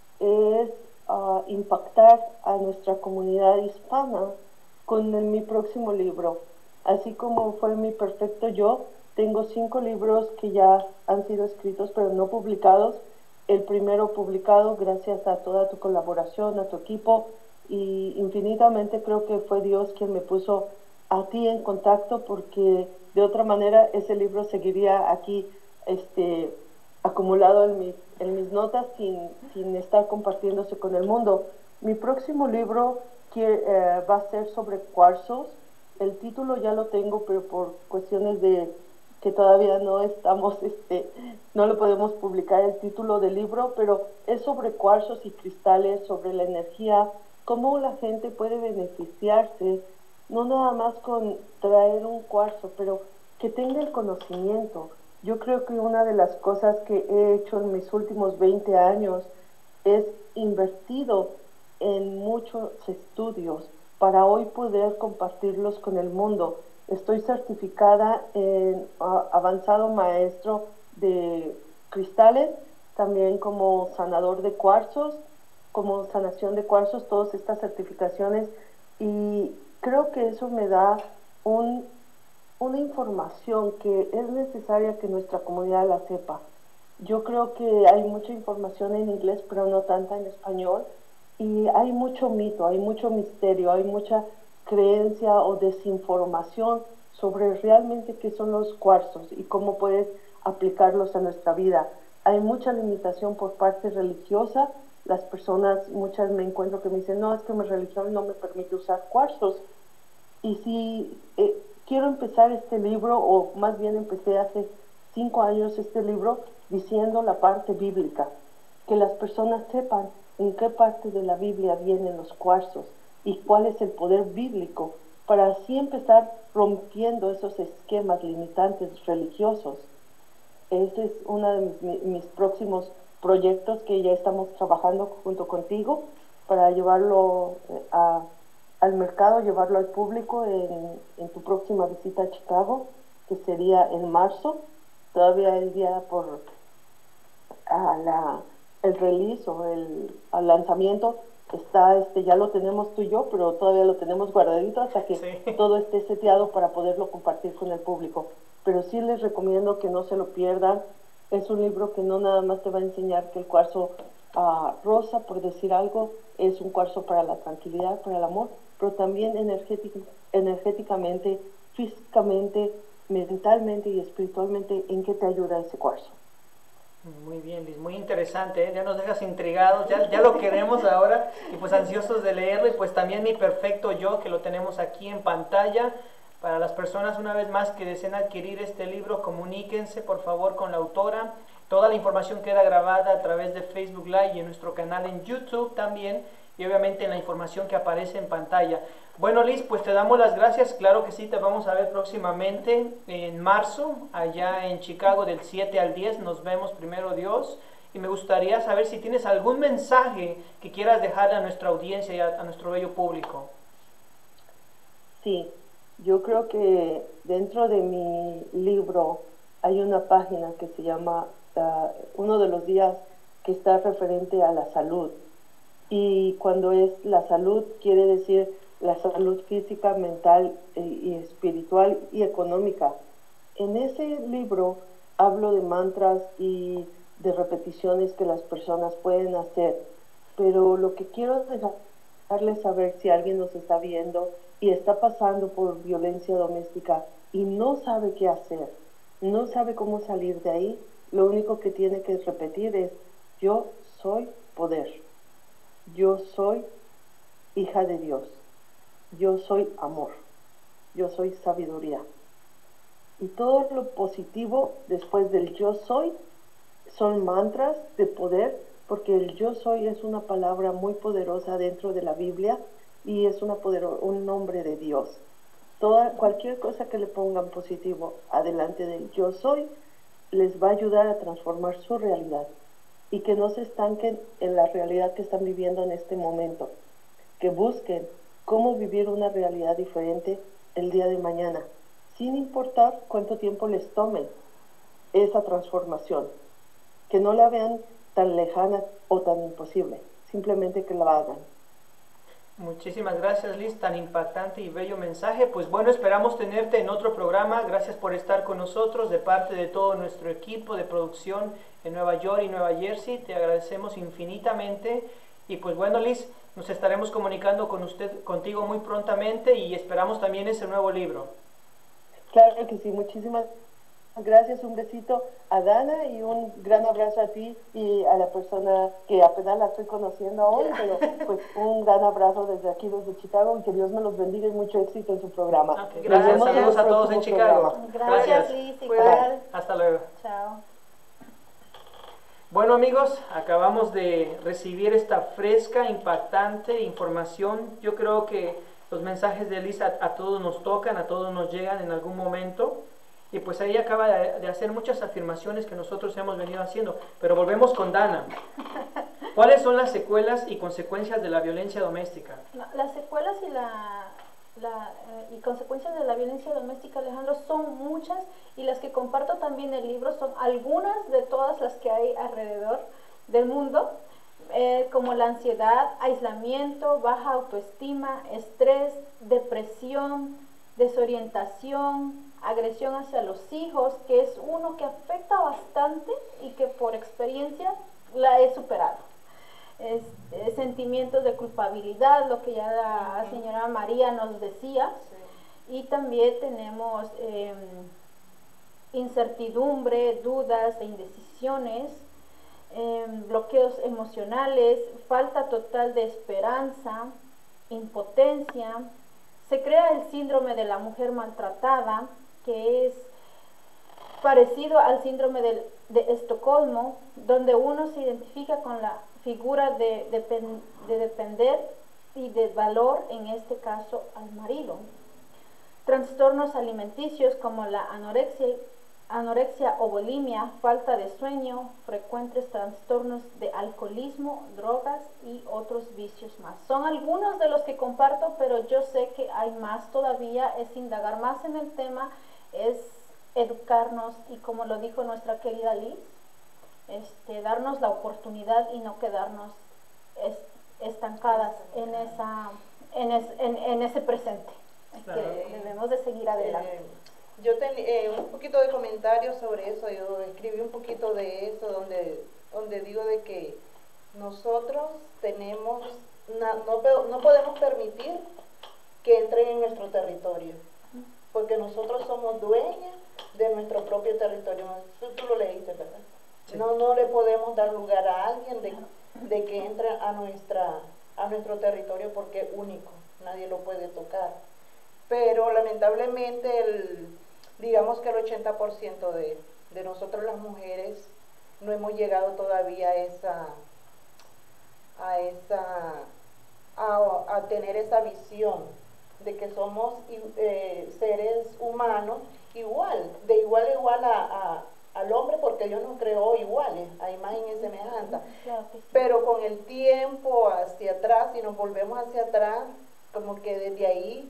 es uh, impactar a nuestra comunidad hispana con el, mi próximo libro. Así como fue mi perfecto yo, tengo cinco libros que ya han sido escritos pero no publicados. El primero publicado gracias a toda tu colaboración, a tu equipo, y infinitamente creo que fue Dios quien me puso a ti en contacto, porque de otra manera ese libro seguiría aquí este, acumulado en mis, en mis notas sin, sin estar compartiéndose con el mundo. Mi próximo libro que, eh, va a ser sobre cuarzos. El título ya lo tengo, pero por cuestiones de que todavía no estamos, este, no lo podemos publicar el título del libro, pero es sobre cuarzos y cristales, sobre la energía, cómo la gente puede beneficiarse, no nada más con traer un cuarzo, pero que tenga el conocimiento. Yo creo que una de las cosas que he hecho en mis últimos veinte años es invertido en muchos estudios para hoy poder compartirlos con el mundo. Estoy certificada en uh, avanzado maestro de cristales, también como sanador de cuarzos, como sanación de cuarzos, todas estas certificaciones, y creo que eso me da un una información que es necesaria que nuestra comunidad la sepa. Yo creo que hay mucha información en inglés, pero no tanta en español, y hay mucho mito, hay mucho misterio, hay mucha creencia o desinformación sobre realmente qué son los cuarzos y cómo puedes aplicarlos a nuestra vida. Hay mucha limitación por parte religiosa. Las personas, muchas me encuentro que me dicen, no, es que mi religión no me permite usar cuarzos. Y si eh, quiero empezar este libro, o más bien empecé hace cinco años este libro, diciendo la parte bíblica, que las personas sepan en qué parte de la Biblia vienen los cuarzos y cuál es el poder bíblico, para así empezar rompiendo esos esquemas limitantes religiosos. Ese es uno de mis, mis próximos proyectos que ya estamos trabajando junto contigo para llevarlo a al mercado, llevarlo al público en, en tu próxima visita a Chicago, que sería en marzo. Todavía el día por a la, el release o el al lanzamiento está, este, ya lo tenemos tú y yo, pero todavía lo tenemos guardadito hasta que sí. todo esté seteado para poderlo compartir con el público. Pero sí les recomiendo que no se lo pierdan. Es un libro que no nada más te va a enseñar que el cuarzo uh, rosa, por decir algo, es un cuarzo para la tranquilidad, para el amor, pero también energétic, energéticamente, físicamente, mentalmente y espiritualmente, ¿en qué te ayuda ese cuarzo? Muy bien, Liz, muy interesante, ¿eh? Ya nos dejas intrigados, ya, ya lo queremos ahora y pues ansiosos de leerlo. Y pues también Mi Perfecto Yo, que lo tenemos aquí en pantalla. Para las personas, una vez más, que deseen adquirir este libro, comuníquense por favor con la autora. Toda la información queda grabada a través de Facebook Live y en nuestro canal en YouTube también, y obviamente en la información que aparece en pantalla. Bueno, Liz, pues te damos las gracias. Claro que sí, te vamos a ver próximamente en marzo, allá en Chicago, del siete al diez. Nos vemos, primero Dios. Y me gustaría saber si tienes algún mensaje que quieras dejarle a nuestra audiencia y a, a nuestro bello público. Sí, yo creo que dentro de mi libro hay una página que se llama uh, uno de los días que está referente a la salud. Y cuando es la salud, quiere decir la salud física, mental y, y espiritual y económica. En ese libro hablo de mantras y de repeticiones que las personas pueden hacer, pero lo que quiero dejarles saber, si alguien nos está viendo y está pasando por violencia doméstica y no sabe qué hacer, no sabe cómo salir de ahí, lo único que tiene que repetir es: yo soy poder, yo soy hija de Dios, yo soy amor, yo soy sabiduría. Y todo lo positivo después del yo soy son mantras de poder, porque el yo soy es una palabra muy poderosa dentro de la Biblia y es una podero- un nombre de Dios. Toda, cualquier cosa que le pongan positivo adelante del yo soy les va a ayudar a transformar su realidad y que no se estanquen en la realidad que están viviendo en este momento, que busquen cómo vivir una realidad diferente el día de mañana, sin importar cuánto tiempo les tome esa transformación, que no la vean tan lejana o tan imposible, simplemente que la hagan. Muchísimas gracias, Liz, tan impactante y bello mensaje. Pues bueno, esperamos tenerte en otro programa. Gracias por estar con nosotros de parte de todo nuestro equipo de producción en Nueva York y Nueva Jersey. Te agradecemos infinitamente. Y pues bueno, Liz, nos estaremos comunicando con usted, contigo muy prontamente, y esperamos también ese nuevo libro. Claro que sí, muchísimas gracias, un besito a Dana y un gran abrazo a ti y a la persona que apenas la estoy conociendo hoy, pero pues un gran abrazo desde aquí, desde Chicago, y que Dios me los bendiga y mucho éxito en su programa. Okay, gracias, saludos a todos en Chicago. Gracias, Gracias. Liz, igual. Hasta luego. Chao. Bueno, amigos, acabamos de recibir esta fresca, impactante información. Yo creo que los mensajes de Liz a, a todos nos tocan, a todos nos llegan en algún momento. Y pues ahí acaba de, de hacer muchas afirmaciones que nosotros hemos venido haciendo. Pero volvemos con Dana. ¿Cuáles son las secuelas y consecuencias de la violencia doméstica? No, las secuelas y, la, la, eh, y consecuencias de la violencia doméstica, Alejandro, son muchas, y las que comparto también en el libro son algunas de todas las que hay alrededor del mundo, eh, como la ansiedad, aislamiento, baja autoestima, estrés, depresión, desorientación, agresión hacia los hijos, que es uno que afecta bastante y que por experiencia la he superado. Es, es sentimientos de culpabilidad, lo que ya la señora María nos decía, sí. Y también tenemos eh, incertidumbre, dudas e indecisiones, eh, bloqueos emocionales, falta total de esperanza, impotencia. Se crea el síndrome de la mujer maltratada, que es parecido al síndrome de, de Estocolmo, donde uno se identifica con la figura de, de, de depender y de valor, en este caso al marido. Trastornos alimenticios como la anorexia, anorexia o bulimia, falta de sueño, frecuentes trastornos de alcoholismo, drogas y otros vicios más. Son algunos de los que comparto, pero yo sé que hay más todavía, es indagar más en el tema, es educarnos y, como lo dijo nuestra querida Liz, este, darnos la oportunidad y no quedarnos est estancadas en, esa, en, es, en, en ese presente. Claro. Que debemos de seguir adelante. Eh, yo tenía eh, un poquito de comentarios sobre eso, yo escribí un poquito de eso, donde, donde digo de que nosotros tenemos, na, no, no podemos permitir que entren en nuestro territorio, porque nosotros somos dueñas de nuestro propio territorio. Tú, tú lo leíste, ¿verdad? Sí. No, no le podemos dar lugar a alguien de, de que entre a, nuestra, a nuestro territorio porque es único, nadie lo puede tocar. Pero lamentablemente, el, digamos que el ochenta por ciento de, de nosotros las mujeres no hemos llegado todavía a esa, a, esa, a, a tener esa visión de que somos eh, seres humanos igual, de igual a igual a, a, al hombre, porque Dios nos creó iguales, a imagen y semejanza. Claro que sí. Pero con el tiempo hacia atrás, si nos volvemos hacia atrás, como que desde ahí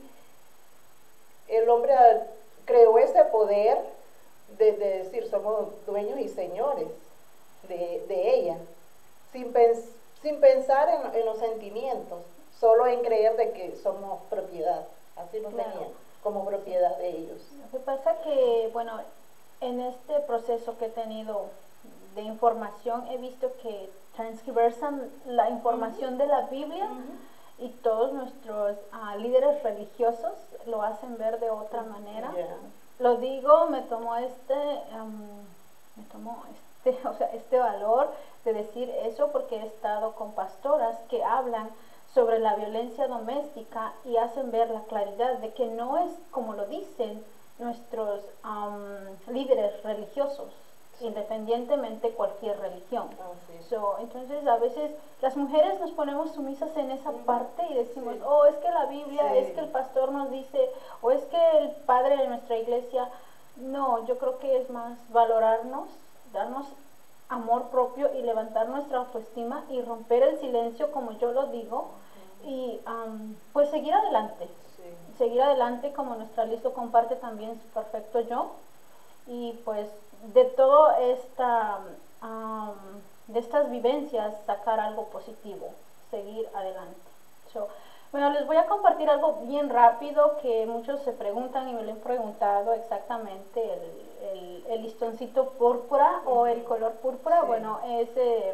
el hombre creó ese poder de, de decir somos dueños y señores de, de ella, sin, pens, sin pensar en, en los sentimientos, solo en creer de que somos propiedad, así nos Claro. tenían, como propiedad de ellos. Lo que pasa que, bueno, en este proceso que he tenido de información, he visto que transgiversan la información uh-huh. de la Biblia uh-huh. y todos nuestros uh, líderes religiosos lo hacen ver de otra manera. Yeah. Lo digo, me tomo este, um, me tomo este, o sea, este valor de decir eso porque he estado con pastoras que hablan sobre la violencia doméstica y hacen ver la claridad de que no es como lo dicen nuestros um, líderes religiosos, sí. independientemente cualquier religión. Oh, sí. So, entonces a veces las mujeres nos ponemos sumisas en esa uh-huh. parte y decimos, sí. oh, es que la Biblia, sí. es que el pastor nos dice, o es que el padre de nuestra iglesia. No, yo creo que es más valorarnos, darnos amor propio y levantar nuestra autoestima y romper el silencio, como yo lo digo, uh-huh. y um, pues seguir adelante. Seguir adelante, como nuestra Liz lo comparte también su perfecto yo, y pues de todo esta um, de estas vivencias sacar algo positivo, seguir adelante. So, bueno, les voy a compartir algo bien rápido que muchos se preguntan y me lo han preguntado exactamente, el, el, el listoncito púrpura uh-huh. o el color púrpura. Sí. Bueno, es eh,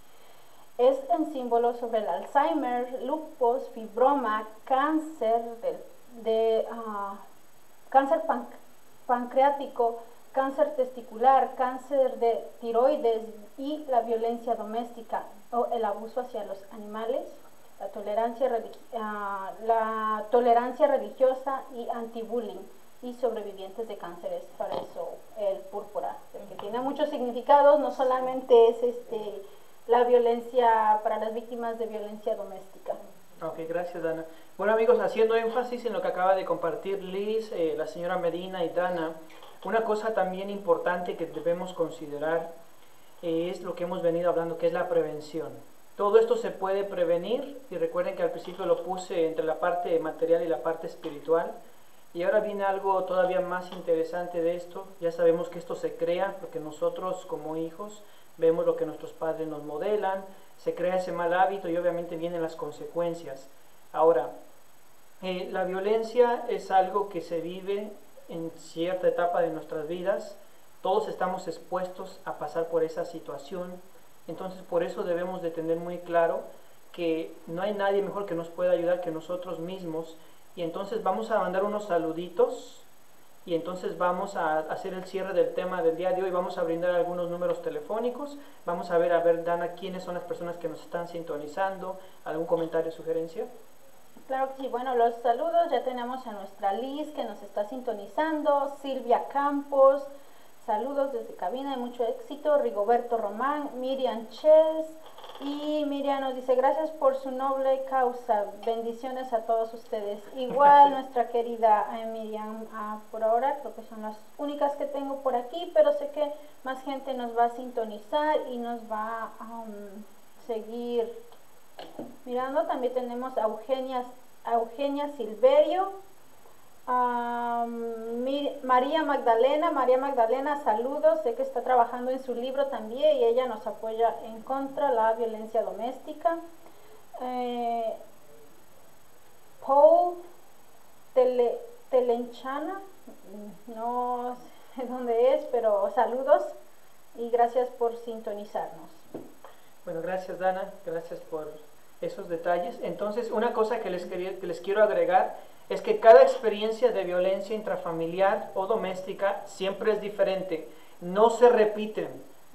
es en símbolo sobre el Alzheimer, lupus, fibroma, cáncer del de uh, cáncer pan pancreático, cáncer testicular, cáncer de tiroides y la violencia doméstica o el abuso hacia los animales, la tolerancia, uh, la tolerancia religiosa y anti-bullying y sobrevivientes de cánceres. Para eso el púrpura, que tiene muchos significados, no solamente es este la violencia para las víctimas de violencia doméstica. Ok, gracias Dana. Bueno amigos, haciendo énfasis en lo que acaba de compartir Liz, eh, la señora Medina y Dana, una cosa también importante que debemos considerar eh, es lo que hemos venido hablando, que es la prevención. Todo esto se puede prevenir, y recuerden que al principio lo puse entre la parte material y la parte espiritual, y ahora viene algo todavía más interesante de esto. Ya sabemos que esto se crea porque nosotros como hijos vemos lo que nuestros padres nos modelan, se crea ese mal hábito y obviamente vienen las consecuencias. Ahora, eh, la violencia es algo que se vive en cierta etapa de nuestras vidas, todos estamos expuestos a pasar por esa situación, entonces por eso debemos de tener muy claro que no hay nadie mejor que nos pueda ayudar que nosotros mismos, y entonces vamos a mandar unos saluditos, y entonces vamos a hacer el cierre del tema del día de hoy. Vamos a brindar algunos números telefónicos, vamos a ver, a ver Dana, quiénes son las personas que nos están sintonizando, algún comentario o sugerencia. Claro que sí, bueno, los saludos ya tenemos a nuestra Liz que nos está sintonizando, Silvia Campos, saludos desde cabina, de mucho éxito, Rigoberto Román, Miriam Ches, y Miriam nos dice, gracias por su noble causa, bendiciones a todos ustedes. Igual nuestra querida eh, Miriam, ah, por ahora creo que son las únicas que tengo por aquí, pero sé que más gente nos va a sintonizar y nos va a um, seguir mirando. También tenemos a Eugenia, a Eugenia Silverio, Um, María Magdalena, María Magdalena, saludos, sé que está trabajando en su libro también y ella nos apoya en contra la violencia doméstica. Eh, Paul Tele, Telenchana, no sé dónde es, pero saludos y gracias por sintonizarnos. Bueno, gracias Dana, gracias por esos detalles. Entonces, una cosa que les, quería, que les quiero agregar es que cada experiencia de violencia intrafamiliar o doméstica siempre es diferente, no se repiten.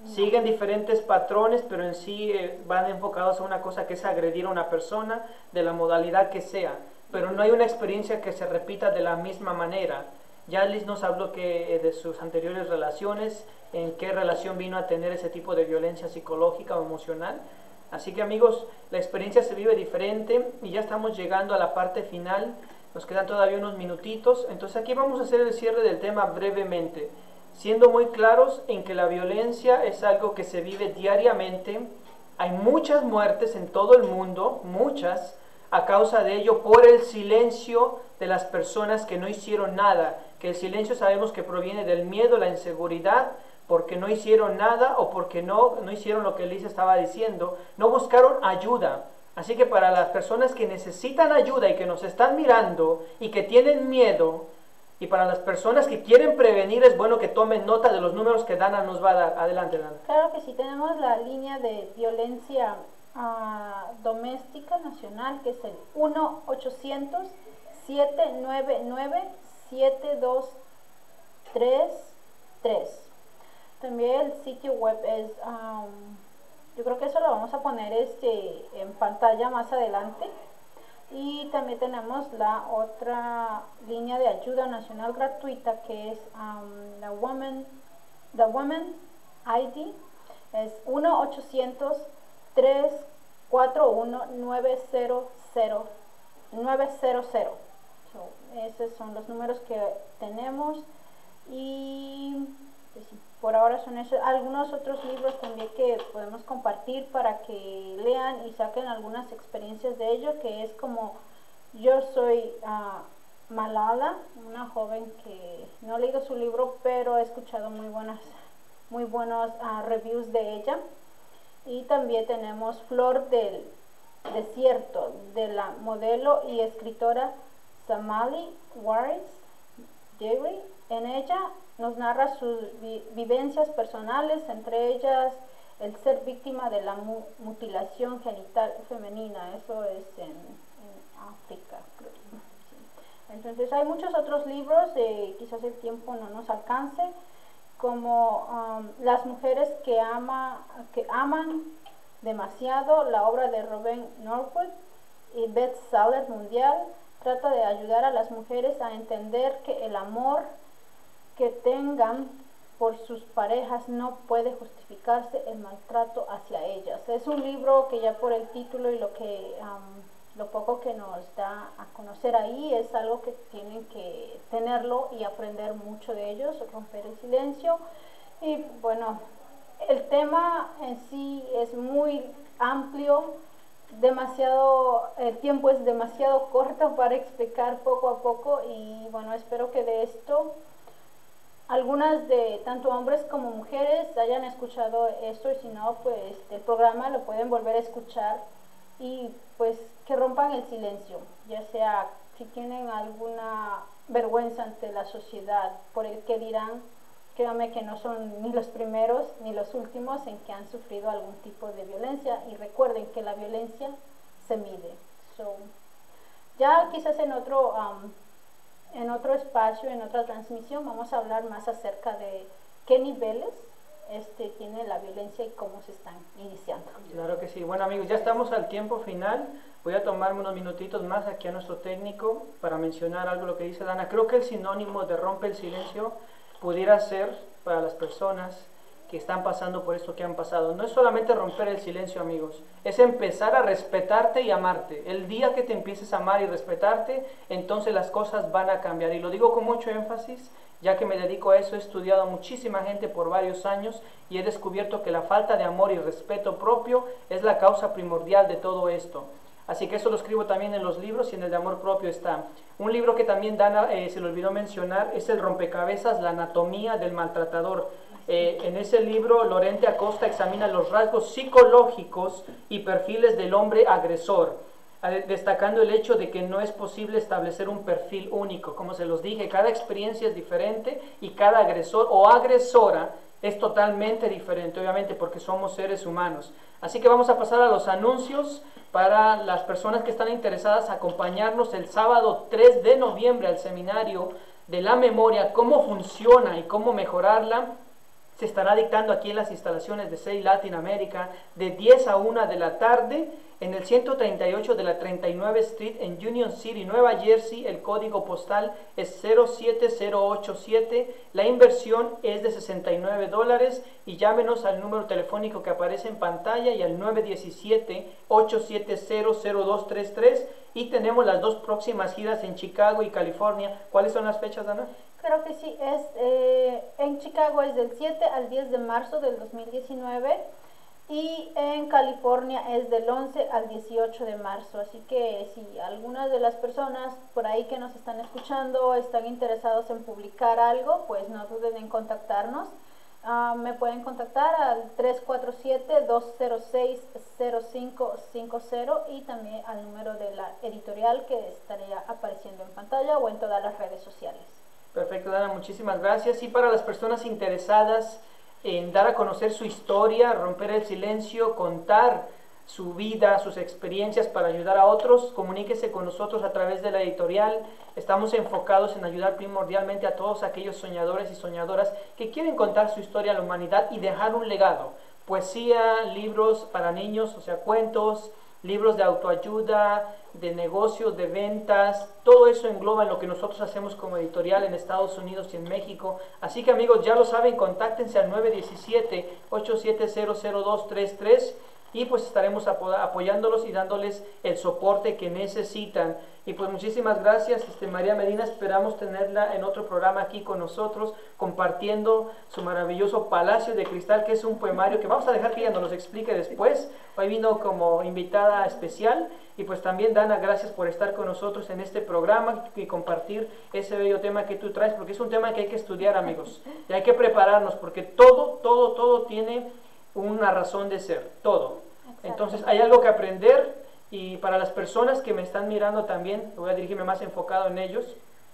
Siguen diferentes patrones, pero en sí eh, van enfocados a una cosa que es agredir a una persona de la modalidad que sea, pero no hay una experiencia que se repita de la misma manera. Ya Liz nos habló que, eh, de sus anteriores relaciones, en qué relación vino a tener ese tipo de violencia psicológica o emocional. Así que amigos, la experiencia se vive diferente y ya estamos llegando a la parte final. Nos quedan todavía unos minutitos, entonces aquí vamos a hacer el cierre del tema brevemente, siendo muy claros en que la violencia es algo que se vive diariamente. Hay muchas muertes en todo el mundo, muchas, a causa de ello, por el silencio de las personas que no hicieron nada, que el silencio sabemos que proviene del miedo, la inseguridad, porque no hicieron nada o porque no, no hicieron lo que Elisa estaba diciendo, no buscaron ayuda. Así que para las personas que necesitan ayuda y que nos están mirando y que tienen miedo, y para las personas que quieren prevenir, es bueno que tomen nota de los números que Dana nos va a dar. Adelante, Dana. Claro que sí, tenemos la línea de violencia uh, doméstica nacional, que es el uno ochocientos, siete nueve nueve, siete dos tres tres. También el sitio web es, um, yo creo que eso lo vamos a poner este, en pantalla más adelante. Y también tenemos la otra línea de ayuda nacional gratuita, que es um, la Women, the Women I D, es uno ochocientos, tres cuatro uno, nueve cero cero nueve cero cero. So, esos son los números que tenemos. Y pues, por ahora son esos. Algunos otros libros también que podemos compartir para que lean y saquen algunas experiencias de ello, que es como Yo soy uh, Malala, una joven que no he leído su libro, pero he escuchado muy buenas muy buenos uh, reviews de ella. Y también tenemos Flor del Desierto, de la modelo y escritora Somali Waris Jerry. En ella nos narra sus vi vivencias personales, entre ellas el ser víctima de la mu mutilación genital femenina. Eso es en, en África, creo. Sí. Entonces hay muchos otros libros, eh, quizás el tiempo no nos alcance, como um, Las mujeres que, ama, que aman demasiado, la obra de Robin Norwood, y bestseller mundial. Trata de ayudar a las mujeres a entender que el amor que tengan por sus parejas no puede justificarse el maltrato hacia ellas. Es un libro que ya por el título y lo que um, lo poco que nos da a conocer ahí, es algo que tienen que tenerlo y aprender mucho de ellos, romper el silencio. Y bueno, el tema en sí es muy amplio, demasiado, el tiempo es demasiado corto para explicar poco a poco, y bueno, espero que de esto algunas de tanto hombres como mujeres hayan escuchado esto, y si no, pues el programa lo pueden volver a escuchar y pues que rompan el silencio, ya sea si tienen alguna vergüenza ante la sociedad por el que dirán. Créanme que no son ni los primeros ni los últimos en que han sufrido algún tipo de violencia, y recuerden que la violencia se mide. So, ya quizás en otro um, en otro espacio, en otra transmisión, vamos a hablar más acerca de qué niveles este tiene la violencia y cómo se están iniciando. Claro que sí. Bueno amigos, ya estamos al tiempo final. Voy a tomarme unos minutitos más aquí a nuestro técnico para mencionar algo lo que dice Dana. Creo que el sinónimo de rompe el silencio pudiera ser para las personas que están pasando por esto que han pasado. No es solamente romper el silencio, amigos, es empezar a respetarte y amarte. El día que te empieces a amar y respetarte, entonces las cosas van a cambiar. Y lo digo con mucho énfasis, ya que me dedico a eso. He estudiado a muchísima gente por varios años y he descubierto que la falta de amor y respeto propio es la causa primordial de todo esto. Así que eso lo escribo también en los libros, y en el de amor propio está. Un libro que también Dana eh, se le olvidó mencionar es el rompecabezas, la anatomía del maltratador. Eh, en ese libro Lorente Acosta examina los rasgos psicológicos y perfiles del hombre agresor, eh, destacando el hecho de que no es posible establecer un perfil único. Como se los dije, cada experiencia es diferente y cada agresor o agresora es totalmente diferente, obviamente porque somos seres humanos. Así que vamos a pasar a los anuncios para las personas que están interesadas a acompañarnos el sábado tres de noviembre al seminario de la memoria, cómo funciona y cómo mejorarla. se estará dictando aquí en las instalaciones de C E I Latin America de diez a una de la tarde en el ciento treinta y ocho de la treinta y nueve Street en Union City, Nueva Jersey. El código postal es cero siete cero ocho siete. La inversión es de sesenta y nueve dólares y llámenos al número telefónico que aparece en pantalla y al nueve uno siete, ocho siete cero, cero dos tres tres. Y tenemos las dos próximas giras en Chicago y California. ¿Cuáles son las fechas, Ana? Creo que sí, es eh, en Chicago es del siete al diez de marzo del dos mil diecinueve y en California es del once al dieciocho de marzo. Así que si algunas de las personas por ahí que nos están escuchando están interesados en publicar algo, pues no duden en contactarnos. Uh, me pueden contactar al tres cuatro siete, dos cero seis, cero cinco cinco cero y también al número de la editorial que estaría apareciendo en pantalla o en todas las redes sociales. Perfecto, Dana, muchísimas gracias. Y para las personas interesadas en dar a conocer su historia, romper el silencio, contar su vida, sus experiencias para ayudar a otros, comuníquese con nosotros a través de la editorial. Estamos enfocados en ayudar primordialmente a todos aquellos soñadores y soñadoras que quieren contar su historia a la humanidad y dejar un legado. Poesía, libros para niños, o sea, cuentos, libros de autoayuda, de negocios, de ventas, todo eso engloba en lo que nosotros hacemos como editorial en Estados Unidos y en México. Así que amigos, ya lo saben, contáctense al nueve uno siete, ocho siete cero, cero dos tres tres y pues estaremos apo apoyándolos y dándoles el soporte que necesitan. Y pues muchísimas gracias, este, María Medina, esperamos tenerla en otro programa aquí con nosotros, compartiendo su maravilloso Palacio de Cristal, que es un poemario que vamos a dejar que ella nos los explique después. Hoy vino como invitada especial. Y pues también, Dana, gracias por estar con nosotros en este programa y compartir ese bello tema que tú traes, porque es un tema que hay que estudiar, amigos, y hay que prepararnos, porque todo, todo, todo tiene una razón de ser, todo. Entonces hay algo que aprender. Y para las personas que me están mirando también, voy a dirigirme más enfocado en ellos.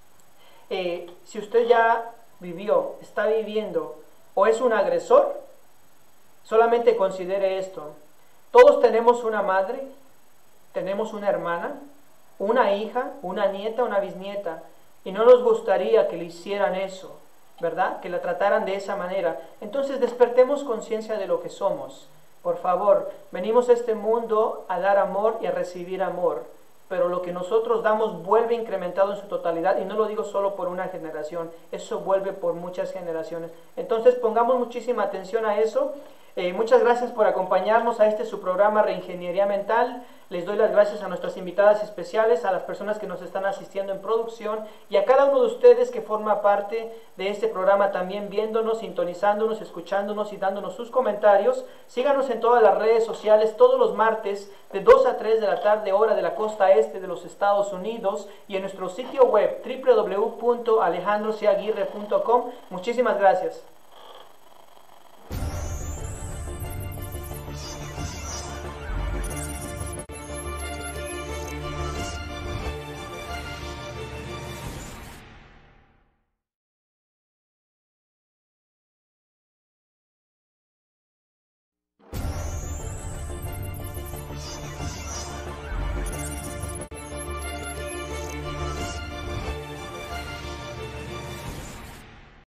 Eh, si usted ya vivió, está viviendo o es un agresor, solamente considere esto. Todos tenemos una madre, tenemos una hermana, una hija, una nieta, una bisnieta, y no nos gustaría que le hicieran eso, ¿verdad? Que la trataran de esa manera. Entonces despertemos conciencia de lo que somos. Por favor, venimos a este mundo a dar amor y a recibir amor, pero lo que nosotros damos vuelve incrementado en su totalidad, y no lo digo solo por una generación, eso vuelve por muchas generaciones. Entonces pongamos muchísima atención a eso. Eh, muchas gracias por acompañarnos a este su programa Reingeniería Mental. Les doy las gracias a nuestras invitadas especiales, a las personas que nos están asistiendo en producción y a cada uno de ustedes que forma parte de este programa también, viéndonos, sintonizándonos, escuchándonos y dándonos sus comentarios. Síganos en todas las redes sociales todos los martes de dos a tres de la tarde, hora de la costa este de los Estados Unidos, y en nuestro sitio web doble u doble u doble u punto alejandro c aguirre punto com. Muchísimas gracias.